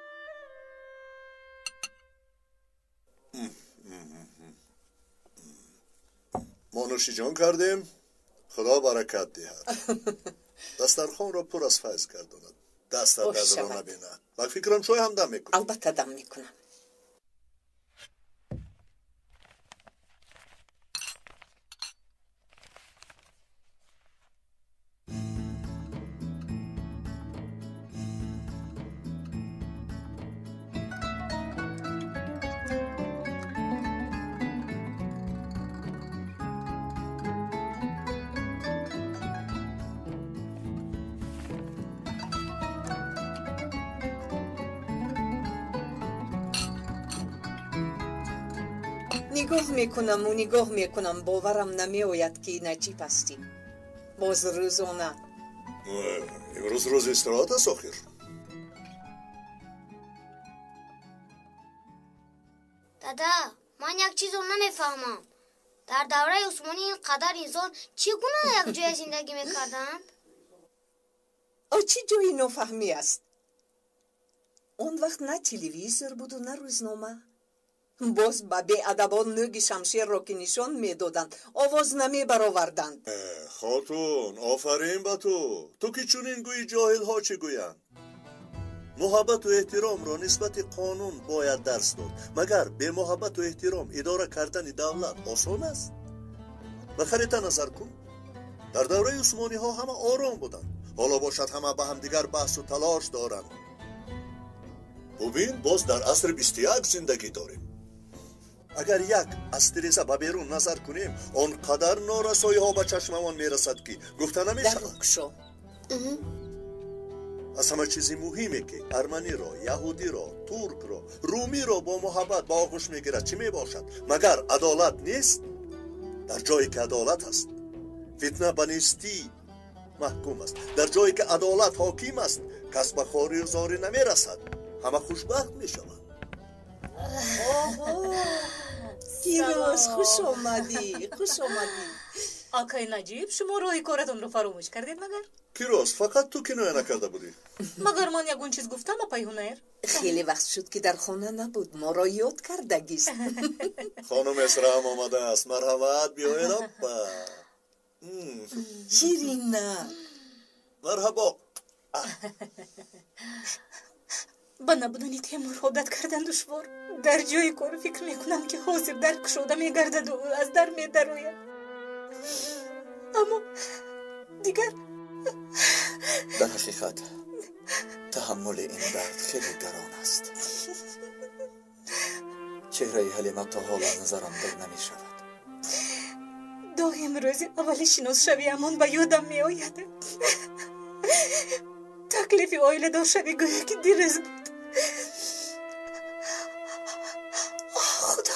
ما نوشی جان کردیم. خدا برکت دهد. دسترخوان را پر از فیض گرداند. دست در دست را نبیند. من فکرم چای هم دم میکنم. البته دم میکنم. نگاه میکنم باورم نمیآید که نجیب هستی. باز روزانه امروز روز استراحت است آخر. دادا من یک چیز رو نمیفهمم. در دوره عثمانی اینقدر انسان چگونه یک جای زندگی میکردند؟ چی جایی نفهمی است؟ اون وقت نه تلویزیون بود و نه روزنامه. باز به بی‌ادبان نوگ شمشیر را که نشان میدادند آواز نمی برآوردند. خاتون آفرین به تو که چونین گویی جاهل ها چه گویند. محبت و احترام را نسبت قانون باید درس داد. مگر به محبت و احترام اداره کردن دولت آسان است؟ به خریطه نظر کن. در دوره عثمانی ها همه آرام بودند. حالا باشد همه به هم دیگر بحث و تلاش دارند. ببین باز در عصر 21 زندگی داریم. اگر یک استرس به بیرون نظر کنیم آنقدر نارسایی ها به چشممان میرسد که گفته نمیشود. از همه چیزی مهمه که ارمنی را، یهودی را، ترک را، رومی را با محبت با آغوش میگیرد چی میباشد؟ مگر عدالت نیست؟ در جایی که عدالت است فتنه به نیستی محکوم است. در جایی که عدالت حاکم است کس به خواری و زاری نمیرسد. همه خوشبخت میشوند. کیروش خوش آمدی. آقای نجیب شما راهی کارتون رو فراموش کردید مگر؟ کیروش فقط تو کنایه نکرده بودی. مگر من یگون چیز گفتم اپای هنر؟ خیلی وقت شد که در خانه نبود. ما را یاد کردگیست. خانم اسرا هم آمده است. مرحبت بیایید اپا. شیرین مرحبا. با نبودنی تیمور عادت کردن دشوار. در جای کار فکر میکنم که حاضر در کشوده میگردد و از در میدروید. اما دیگر در حقیقت تحمل این درد خیلی گران است. چهره حلیمه تا حالا نظرم در نمی شود. دایم روز اول شناس شوی امان به یادم می آید. تکلیف آیله دار شوی گویا که دیرز بود. خدا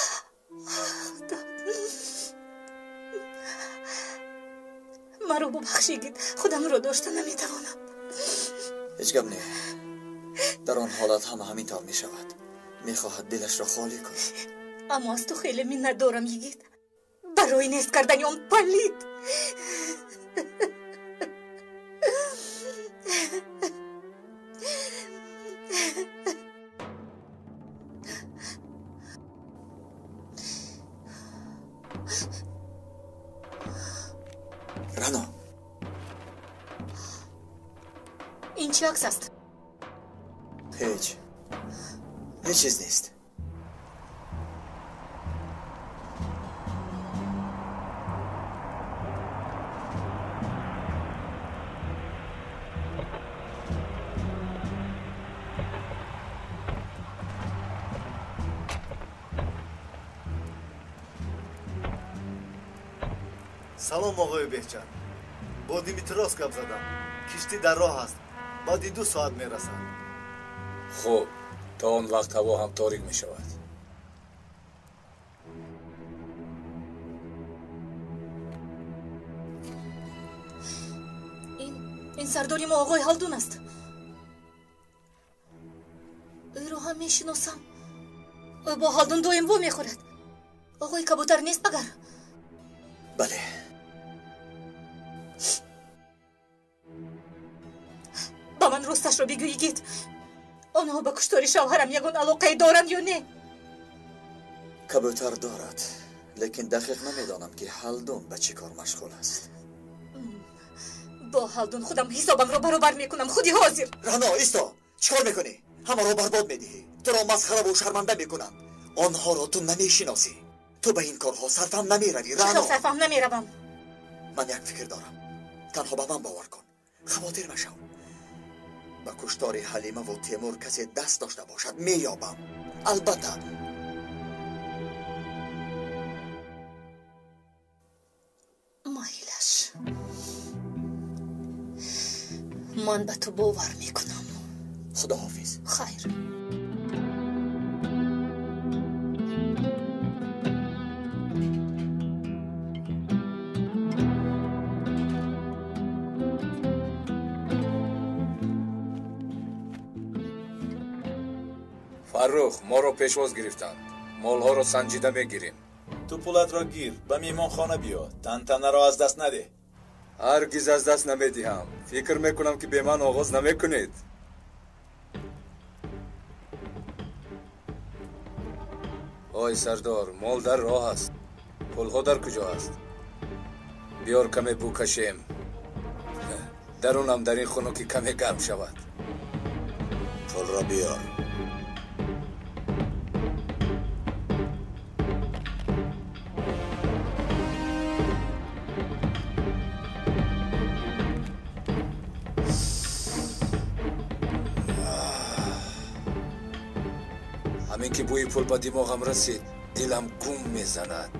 مرا ببخشید. خودم را داشته نمیتوانم. هیچ گپ نه. در آن حالت همین طور می شود. می خواهد دلش را خالی کند. اما از تو خیلی منت دارم یگید. برای نیست کردن آن پلید. رنا این چه عکس است؟ هیچ چیز نیست. سلام آقای بهچن. با دیمیتراس گپ زدم. کشتی در راه است. بعد 2 ساعت میرسد. خب تا اون وقت هوا هم تاریک می شود. این سرداری ما آقای هالدون است. او رو هم میشناسم. او با هالدون دویم و میخورد. آقای کبوتر نیست مگر؟ بله. با من راستش رو بگویید. آنها به کشتار شوهرم یگان علاقه دارند یا نه؟ کبوتر دارد، لیکن دقیق نمیدانم که هالدون به چی کار مشغول است. با هالدون خودم حسابم رو برابر میکنم. خودی حاضر. رنا ایستا، چیکار میکنی؟ همه رو برباد میدهی. تو را مسخره و شرمنده میکنم. آنها را تو نمیشناسی. تو به این کارها صرفم نمیروی. رنا چطور صرفم نمیروم؟ من یک فکر دارم. تنها به من باور کن. خواطر مشو. با کشتار حلیمه و تیمور کسی دست داشته باشد مییابم. البته مایلش من به تو باور میکنم. خداحافظ. خیر. فرخ ما رو پیشواز گرفتند. مالها رو سنجیده میگیریم. تو پولت را گیر، به میمان خانه بیا. تنتنه را از دست نده. هرگز از دست نمیدیم. فکر میکنم که به من آغاز نمیکنید. آی سردار، مال در راه است. پولها در کجا است؟ بیار کمی بو کشیم. درونم در این خونه که کمی گرم شود. پول را بیار. همین که بوی پول با دماغم رسید دلم گم میزند.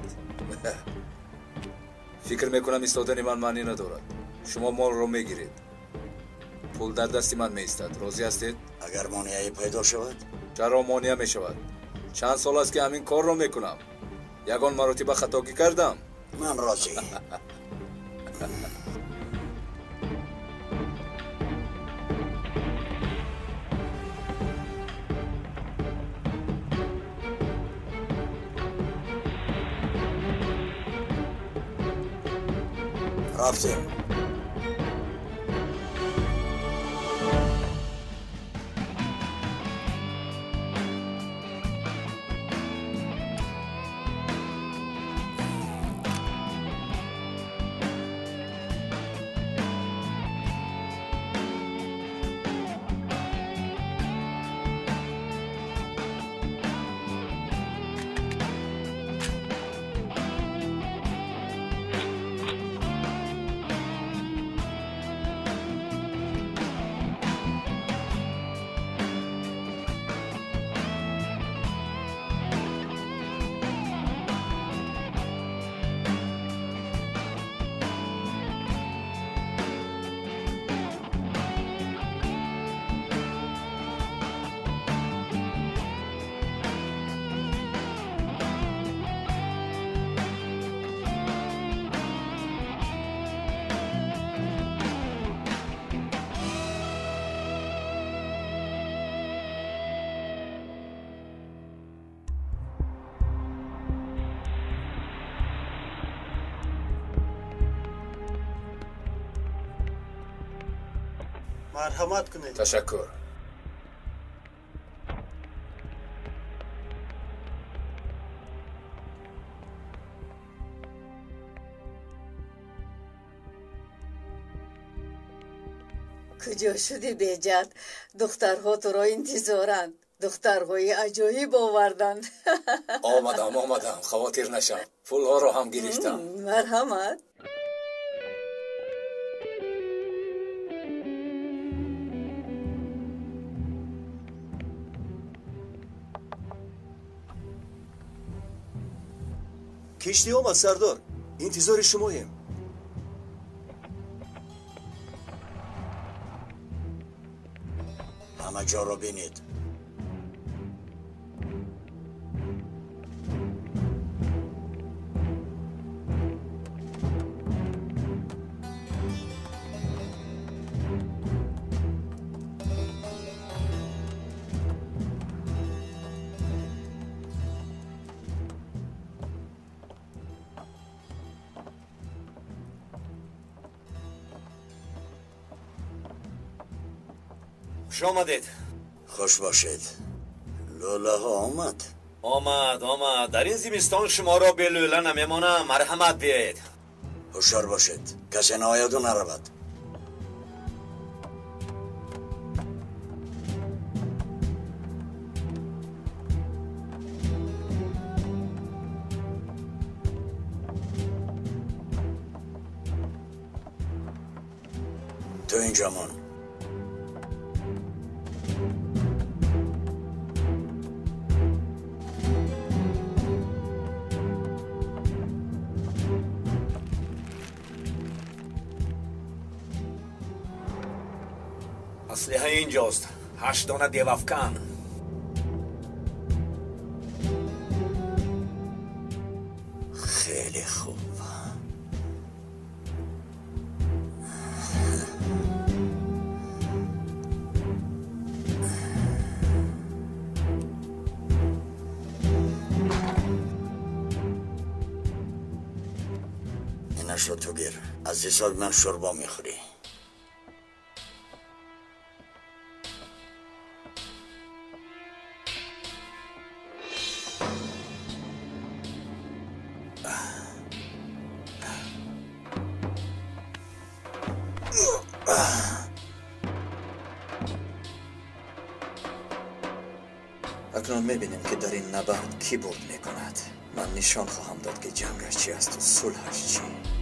فکر میکنم ایستادن من معنی ندارد. شما مال رو میگیرید، پول در دستی من میایستد. راضی هستید؟ اگر مانعی پیدا شود؟ چرا مانع میشود؟ چند سال است که همین کار رو میکنم. یگان مراتب خطاگی کردم. من راضی. رفتیم. مرحمت کنید. تشکر. کجا شدی بیجت؟ دخترها تو را انتظارند. دخترهای عجایب آوردند. آمدم خواطر نشم. پولها رو هم گرفتم. مرحمت. کشتی آمد سردار. انتظار شماییم. همه جا را بینید. خوش آمدید. خوش باشید. لوله ها آمد. در این زمستان شما را به لوله نمیمانم. مرحمت بیایید. هوشیار باشید کسی ناید و نرود. تو اینجا من. اسلحه اینجاست. 8 دانه دیوافکن. خیلی خوب. نشو تو گیر. از حساب من شوربا میخوری. اکنون میبینیم که در این نبرد کی برد میکند. من نشان خواهم داد که جنگش چی است و صلحش چی.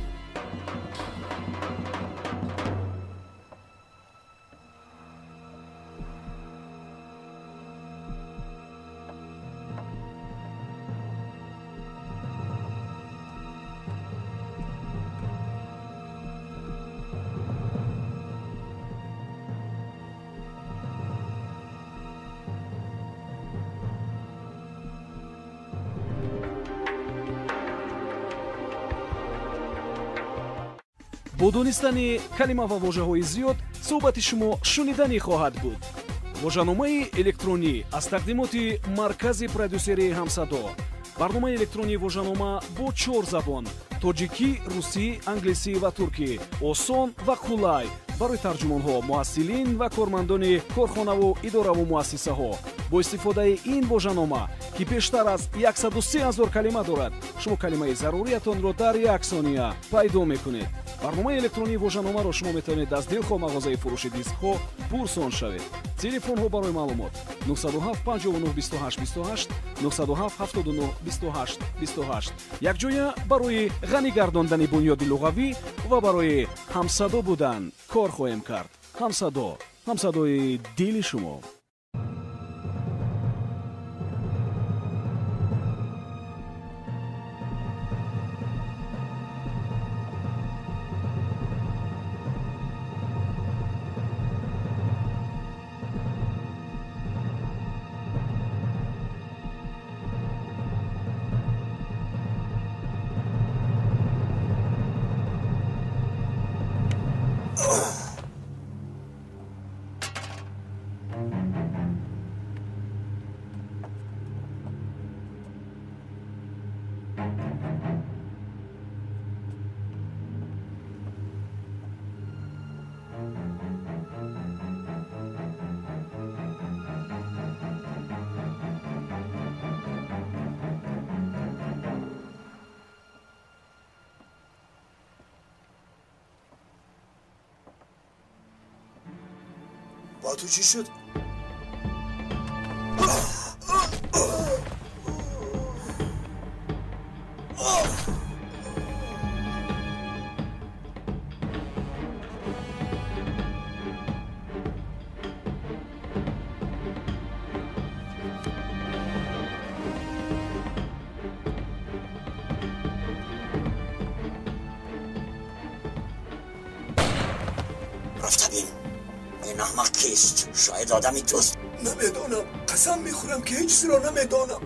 бо донистани калима ва воҷаҳои зиёд суҳбати шумо шуниданӣ хоҳад буд. воҷаномаи электронӣ аз тақдимоти маркази продюсерии ҳамсадо. барномаи электронии воҷанома бо 4 забон: тоҷикӣ, русӣ, англисӣ ва туркӣ. осон ва қулай барои тарҷумонҳо, муҳассилин ва кормандони корхонаву идораву муассисаҳо. бо истифодаи ин воҷанома, ки бештар аз 130 000 калима дорад, шумо калимаи заруриятонро дар 1 сония пайдо мекунед. барномаи электронии воҷаномаро шумо метавонед аз дилхоҳ мағозаи фурӯши дискҳо пурсон шавед. телефонҳо барои маълумот 907 59 28 28 907 79 28 28. якҷоя барои ғанӣ гардондани бунёди луғавӣ ва барои ҳамсадо будан кор хоҳем кард. ҳамсадои дили шумо. با تو چی شد؟ رفته بین این احمق کیست؟ شاید آدمی توست. نمیدانم، قسم میخورم که هیچ چیزی را نمیدانم.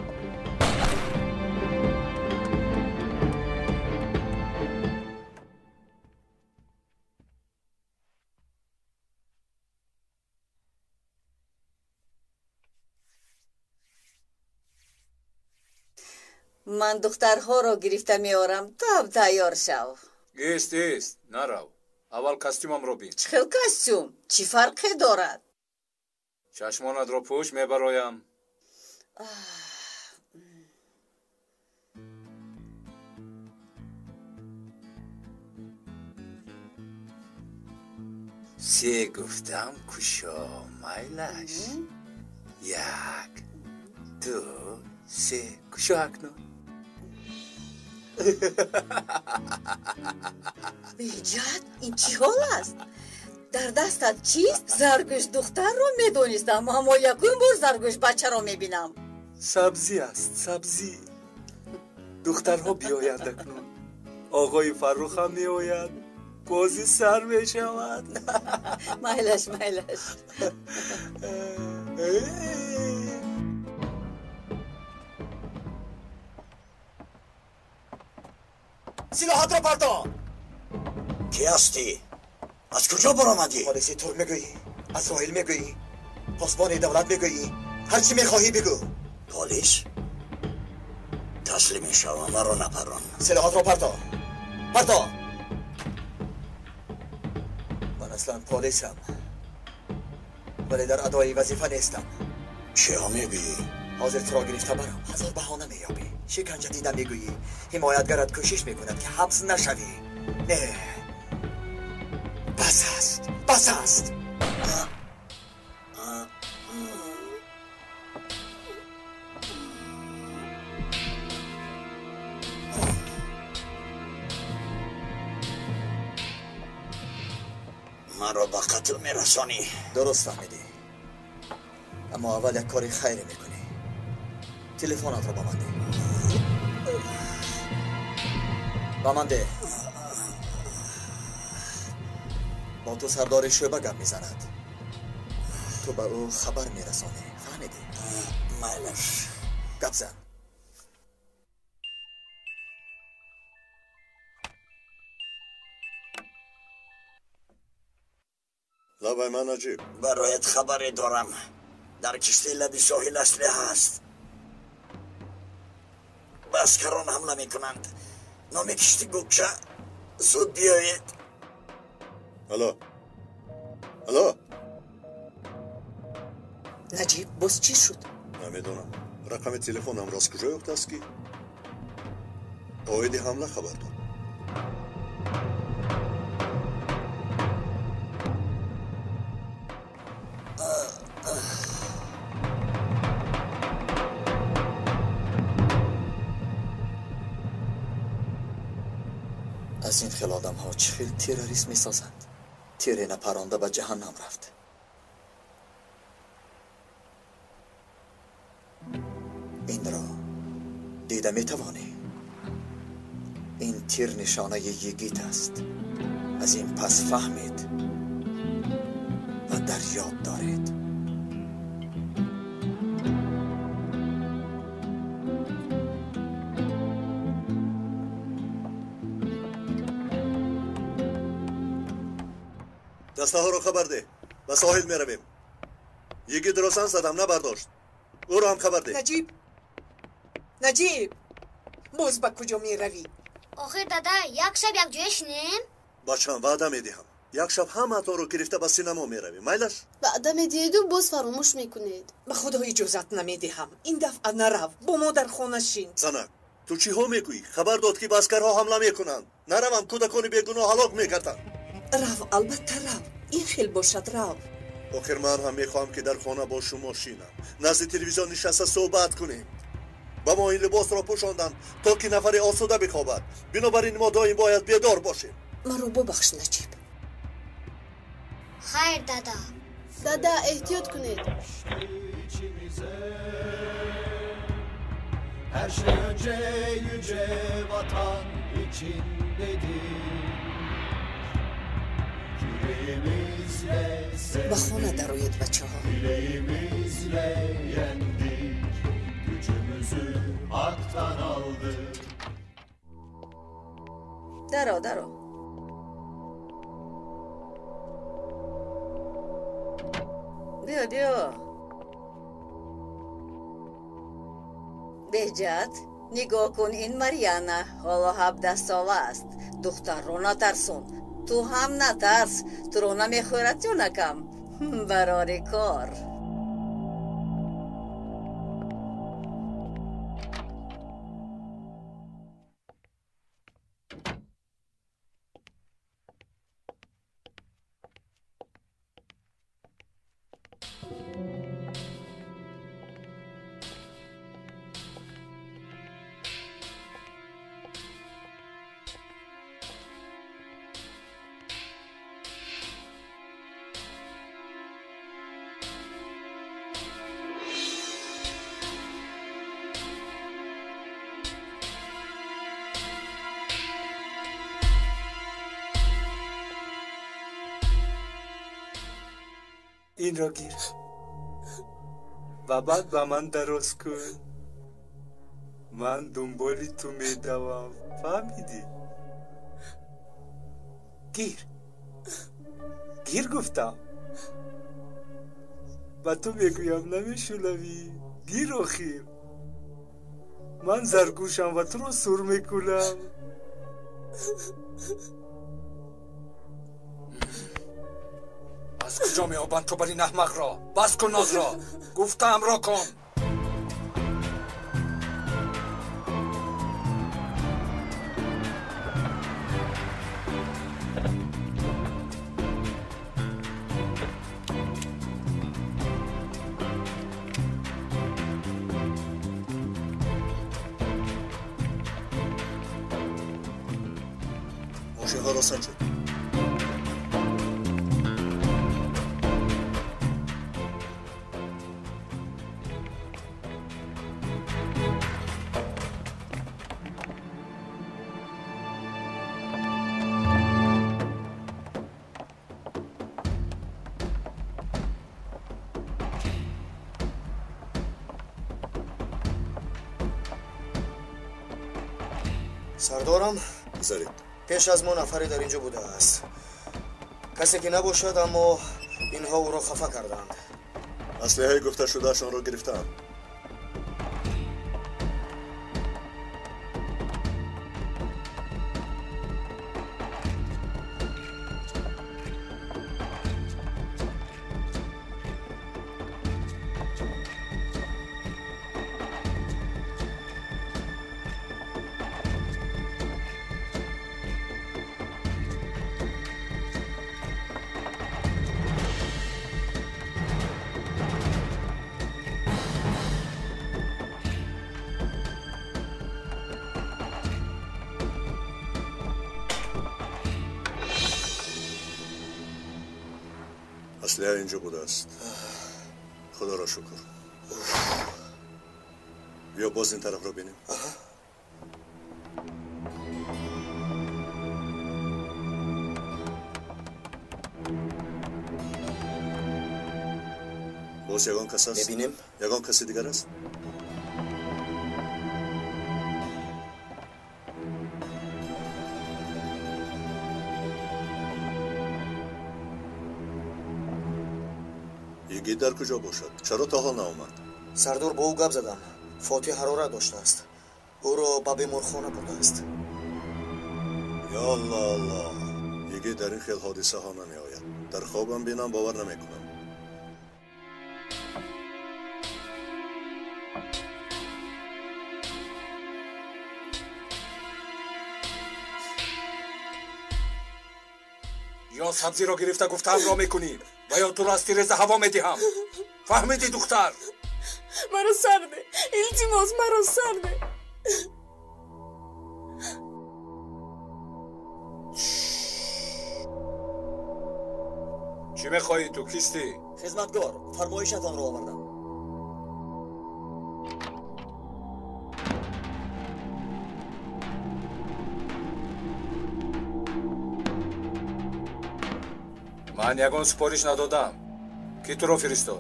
من دخترها را گرفته میارم تا تیار شو. ایست نرو. اول کاستیومم رو بین. چه کاستیوم؟ چی فرقی دارد؟ چشمانت رو پوش میبرایم. سه گفتم کشا مایلش. 1 2 3 کشا اکنون. بیجاد این چی حال است؟ در دستت چیست؟ زرگوش دختر رو میدونستم، اما یکون بار زرگوش بچه رو میبینم. سبزی است، سبزی. دخترها بیاید اکنون. آقای فروخ هم میآید. بازی سر میشود. مایلش سلاحات را پرتاب. کی هستی؟ از کجا برآمدی؟ پالیسی تور میگویی؟ اسرائیل میگویی؟ پاسبان دولت میگویی؟ هر چی میخواهی بگو. پلیس؟ تسلیم شو، مرا نپران. سلاحات را پرتاب. پرتا. من اصلا پلیسم، ولی در ادای وظیفه نیستم. چه میگویی؟ حاضر تو را گرفته برم، هزار بهانه مییابی. شکنجه دیده میگویی حمایتگرت کوشش میکند که حبس نشوی. نه، بس است، بس است. من را به قتل میرسانی. درست فهمیدی، اما اول یک کاری خیری میکنی. تلفنت را به من ده. به من ده. با تو سردار شعبه گپ میزند، تو به او خبر میرسانی. فهمیدی؟ مالش گپ زن. لابای من عجیب. برایت خبری دارم. در کشتی لبی ساحل اسلحه هست. بسکران حمله میکنند. نام کشتی گوکشه. زود بیایید. الو الو. نجیب باز چی شد؟ نمیدونم. رقم تلفنم راست کجا یافته است کی؟ اویدی حمله خبر داد. از این خیل آدم ها چه خیل تروریست می سازند. تیر نپرانده به جهنم رفت. این را دیده می توانی. این تیر نشانه یگیت است. از این پس فهمید و در یاد دارید. دسته ها رو خبر ده. به ساحل می رویم. یکی درستن زدم نبرداشت. او رو هم خبر ده. نجیب باز به کجا می روی؟ آخر دادا یک شب یک جویش نیم؟ بچم وعده می دهم. یک شب همه تو رو گرفته به سینما می رویم. میلش؟ بعد میدید و باز فراموش میکنید. به خدا اجازت نمیدهم. این دفعه نرو. با ما در خانه شین. زنک تو چی ها میگویی؟ خبر داد که بسکرها حمله میکنند. نروم کودکان بیگناه هلاک میگردند. رو البته رو. این خیل باشد رو. آخر من هم میخواهم که در خانه با شما شینم. نزد تلویزیون نشسته صحبت کنیم. با ما این لباس را پوشاندن تا که نفر آسوده بخوابد. بنابراین ما دائم باید بیدار باشیم. من رو ببخش نجیب. خیر دادا. دادا احتیاط کنید. Her şey önce yüce vatan için dedi. به خانه دروید بچه ها. Bileğimizle yendik, gücümüzü haktan aldık. درو بیا بهجت نگاه کن این مریانه حالا 17 ساله است. دختر رو نترسون. تو هم نترس. تو رو نمیخورد یا نکم برای کار. این را گیر و بعد به من درست کن. من دنبالی تو میدوم. فهمیدی؟ گیر گفتم. و تو میگویم نمیشولوی. گیر آخیر. من زرگوشم و تو رو سر میکنم. از کجا میابند تو بر این احمق را؟ بس کن ناز را، گفتم را کن. ماشین ها راستن شد. سردارم بذارید. پیش از ما نفری در اینجا بوده است. کسی که نباشد، اما اینها او را خفه کردند. اسلحه گفته شدهشان را گرفتم. اسلحه اینجا بوده است. خدا را شکر. بیا باز این طرف را بینیم. باز یگان کس است؟ ببینیم. یگان کسی دیگر است؟ یگید در کجا باشد؟ چرا تا حال نآمد؟ سردار با او گپ زدم. فاتح حرارت داشته است. او را به بیمارخانه برده است. یا الله الله. یگید در این خیل حادثه ها نمی آید. در خوابم بینم باور نمی کنم. یا سبزی را گرفته گفتم را میکنی و یا تو را از تیرز هوا میدهم. فهمیدی دختر؟ مرا سرده، التماس مرا سرده. چی میخواهی تو؟ کیستی؟ خدمتگار، فرمایشتان را آوردم. من یگان سپارش ندادم. کی تو را فرستاد؟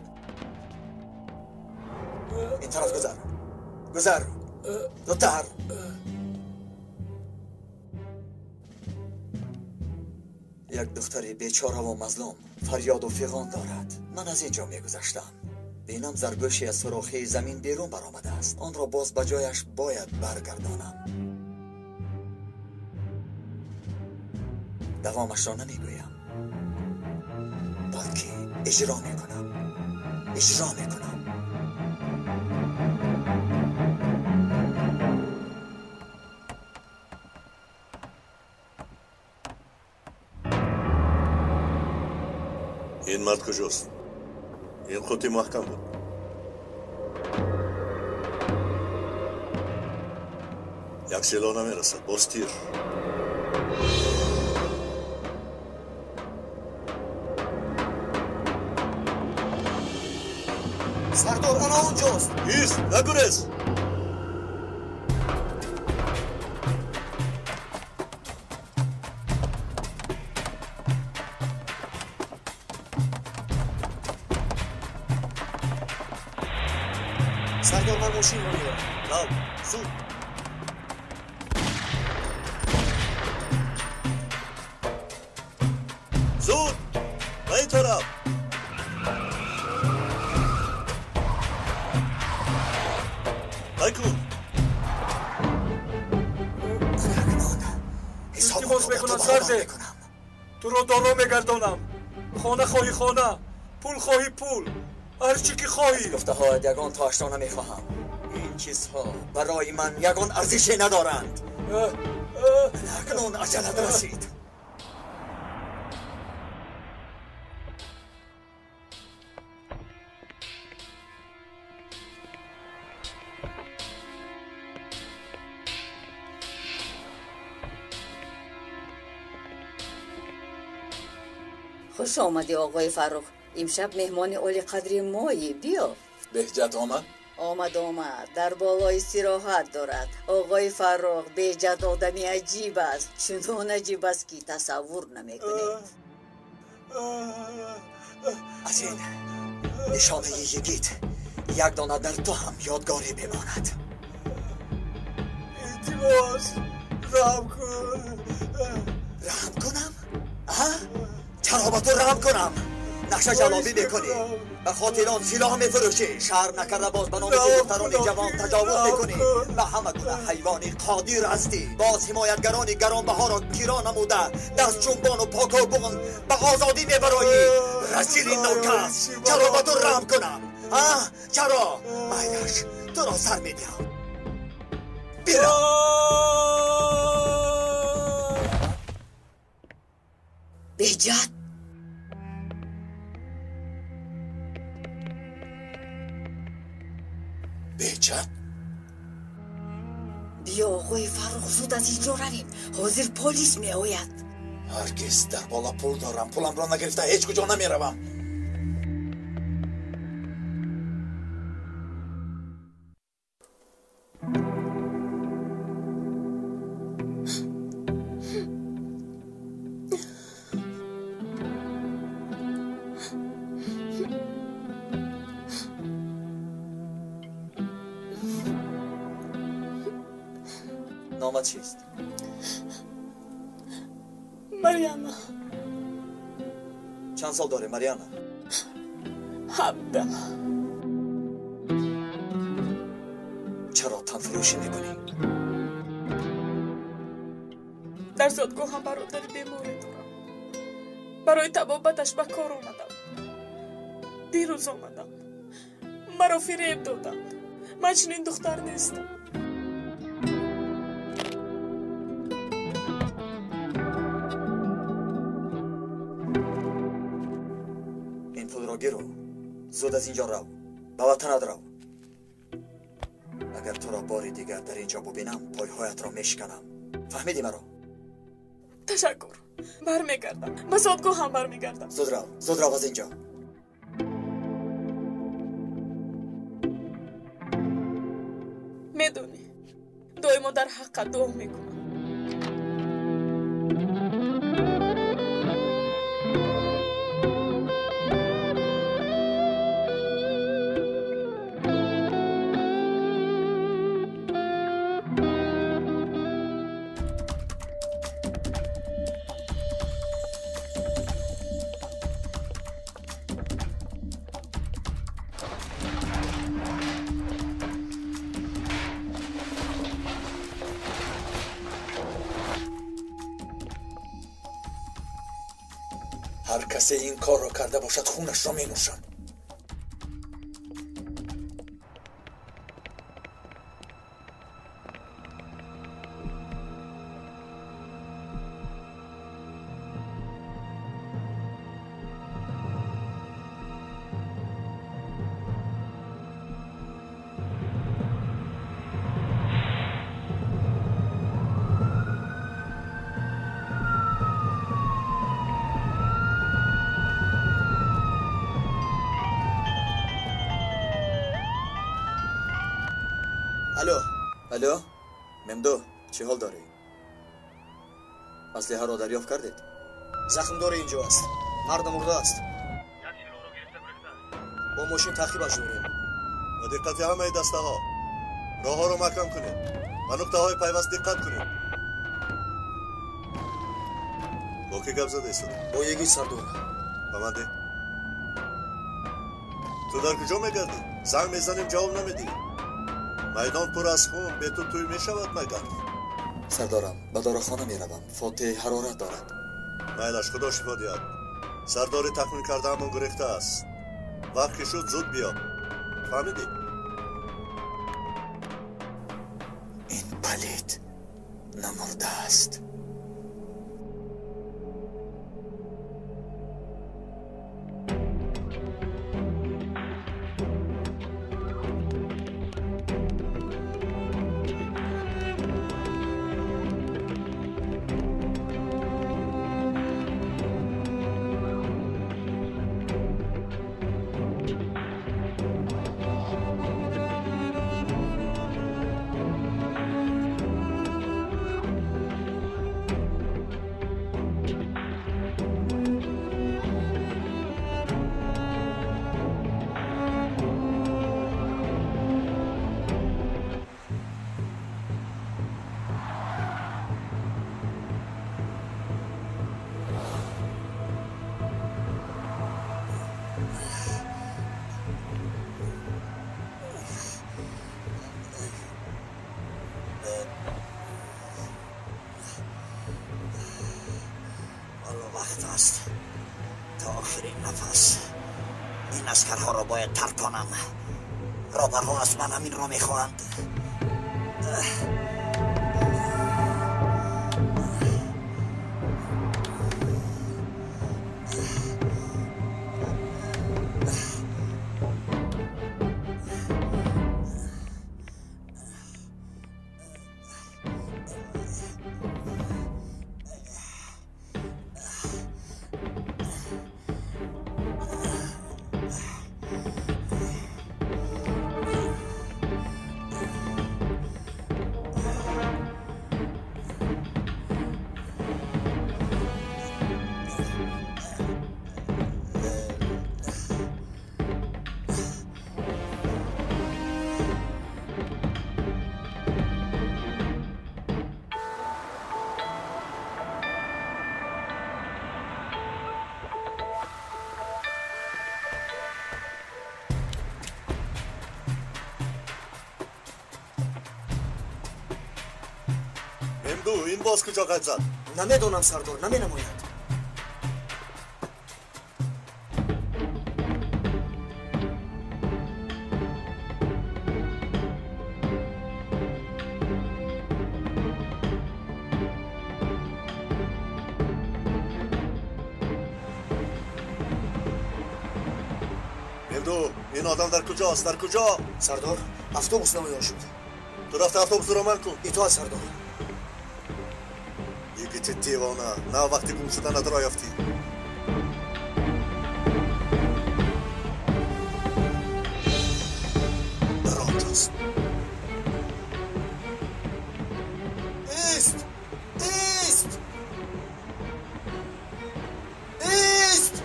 این طرف گذر زودتر. یک دختر بیچاره و مظلوم فریاد و فغان دارد. من از اینجا میگذشتم، بینم زرگوشی از سوراخی زمین بیرون برآمده است. آن را باز به جایش باید برگردانم. دوامش را نمیگویم، بلکه اجرا میکنم. این مرد کجاست؟ این خودی محکم بود. یک سیلا نمیرسد، باز تیر. سردار آن اونجاست. ایست، نگریز. سردار من ماشین رو میرم. زود. زود به این طرف. حساب باز میکنم سرده تو رو دارا میگردانم خانه خواهی خانه پول خواهی پول هر چی که خواهی گفته ها یگان تاشتا نمیخواهم این چیزها برای من یگان ارزشی ندارند اکنون عجلت رسید خوش آمدی آقای فرخ. امشب مهمان اولی قدری مایی. بیا. بهجت آمد؟ آمد در بالای استراحت دارد. آقای فرخ بهجت آدمی عجیب است. چنان عجیب است که تصور نمیکنید. از این نشانه یگیت یک دانه در تو هم یادگاری بماند. التماس رحم کن. رحم کنم؟ چرا با تو رحم کنم؟ نقشه جلابی میکنی، به خاطر آن سلاح میفروشی، شرم نکرده باز به نام دختران جوان تجاوز میکنی، به همه گونه حیوانی قادر هستی، باز حمایتگران گرانبها را گیرا نموده دست چوبان و پاکابان به آزادی میبرایی. رسیل نوکس، چرا با تو رحم کنم؟ چرا؟ مایش تو را سر میدیم. بیرا بهجت بهجت بیا آقای فرخ زود از اینجا رویم. حاضر پلیس می آید. هرگز در بالا پول دارم، پولم را نگرفته هیچ کجا نمی روم. نامت چیست؟ مریانا. چند سال داره مریانا؟ 17. چرا تن فروشی میکنی؟ در زادگاه هم برادر بیماری دارم. برای طبابتش به کار آمدم. دیروز آمدم. مرا فریب دادند. من چنین دختر نیستم. گیرو زود از اینجا رو به وطنت رو. اگر تو را باری دیگر در اینجا ببینم پایهایت را میشکنم. فهمیدی مرا؟ تشکر. برمیگردم. به زادگاه هم برمیگردم. زود رو از اینجا. میدونی دائما در حق دعا میکنم. هر کسی این کار را کرده باشد خونش را می نوشم. الو ممدو چه حال داری؟ اسلحه را دریافت کردید؟ زخم داره اینجا است. مرد مرده است. با ماشین تعقیبش داریم. با دقت همه دسته ها راه ها رو محکم کنید و نقطه های پیوست دقت کنید. با کی گپ زده ایستادی؟ با یکی سردار. به من ده. تو در کجا میگردی؟ زنگ میزنیم جواب نمیدی. میدان پر از خون به تو توی میشود مگر؟ سردارم به داروخانه می روم. فاتح حرارت دارد. میلش خدا شفا دهد. سرداری تکمیل کرده اما گرفته است. وقت که شد زود بیا. فهمیدی؟ این پلید نمرده است. وقت است تا آخرین نفس این اسکرها را باید ترک کنم. رابرها از من همین را میخواهند. این باز کجا قد زد؟ نمیدونم سردار، نمینماید. مندو این آدم در کجاست؟ در کجا؟ سردار اتوبوس نمایان شد. تو رفت اتوبوس رو من کن. ایتو سردار. یکی دیوانه، نه وقتی گم شدن ندرا یافتی. در آنجاست. ایست! ایست! ایست!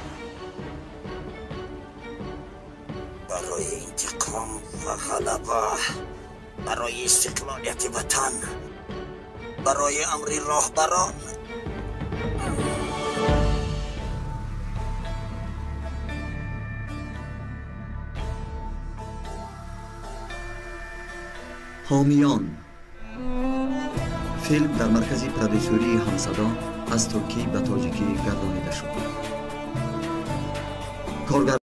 برای انتقام و غلبه، برای استقلالیت وطن، برای امر راهبران، حامیان فیلم در مرکز پرودوسری همصدا از ترکی به تاجیکی گردانیده شد.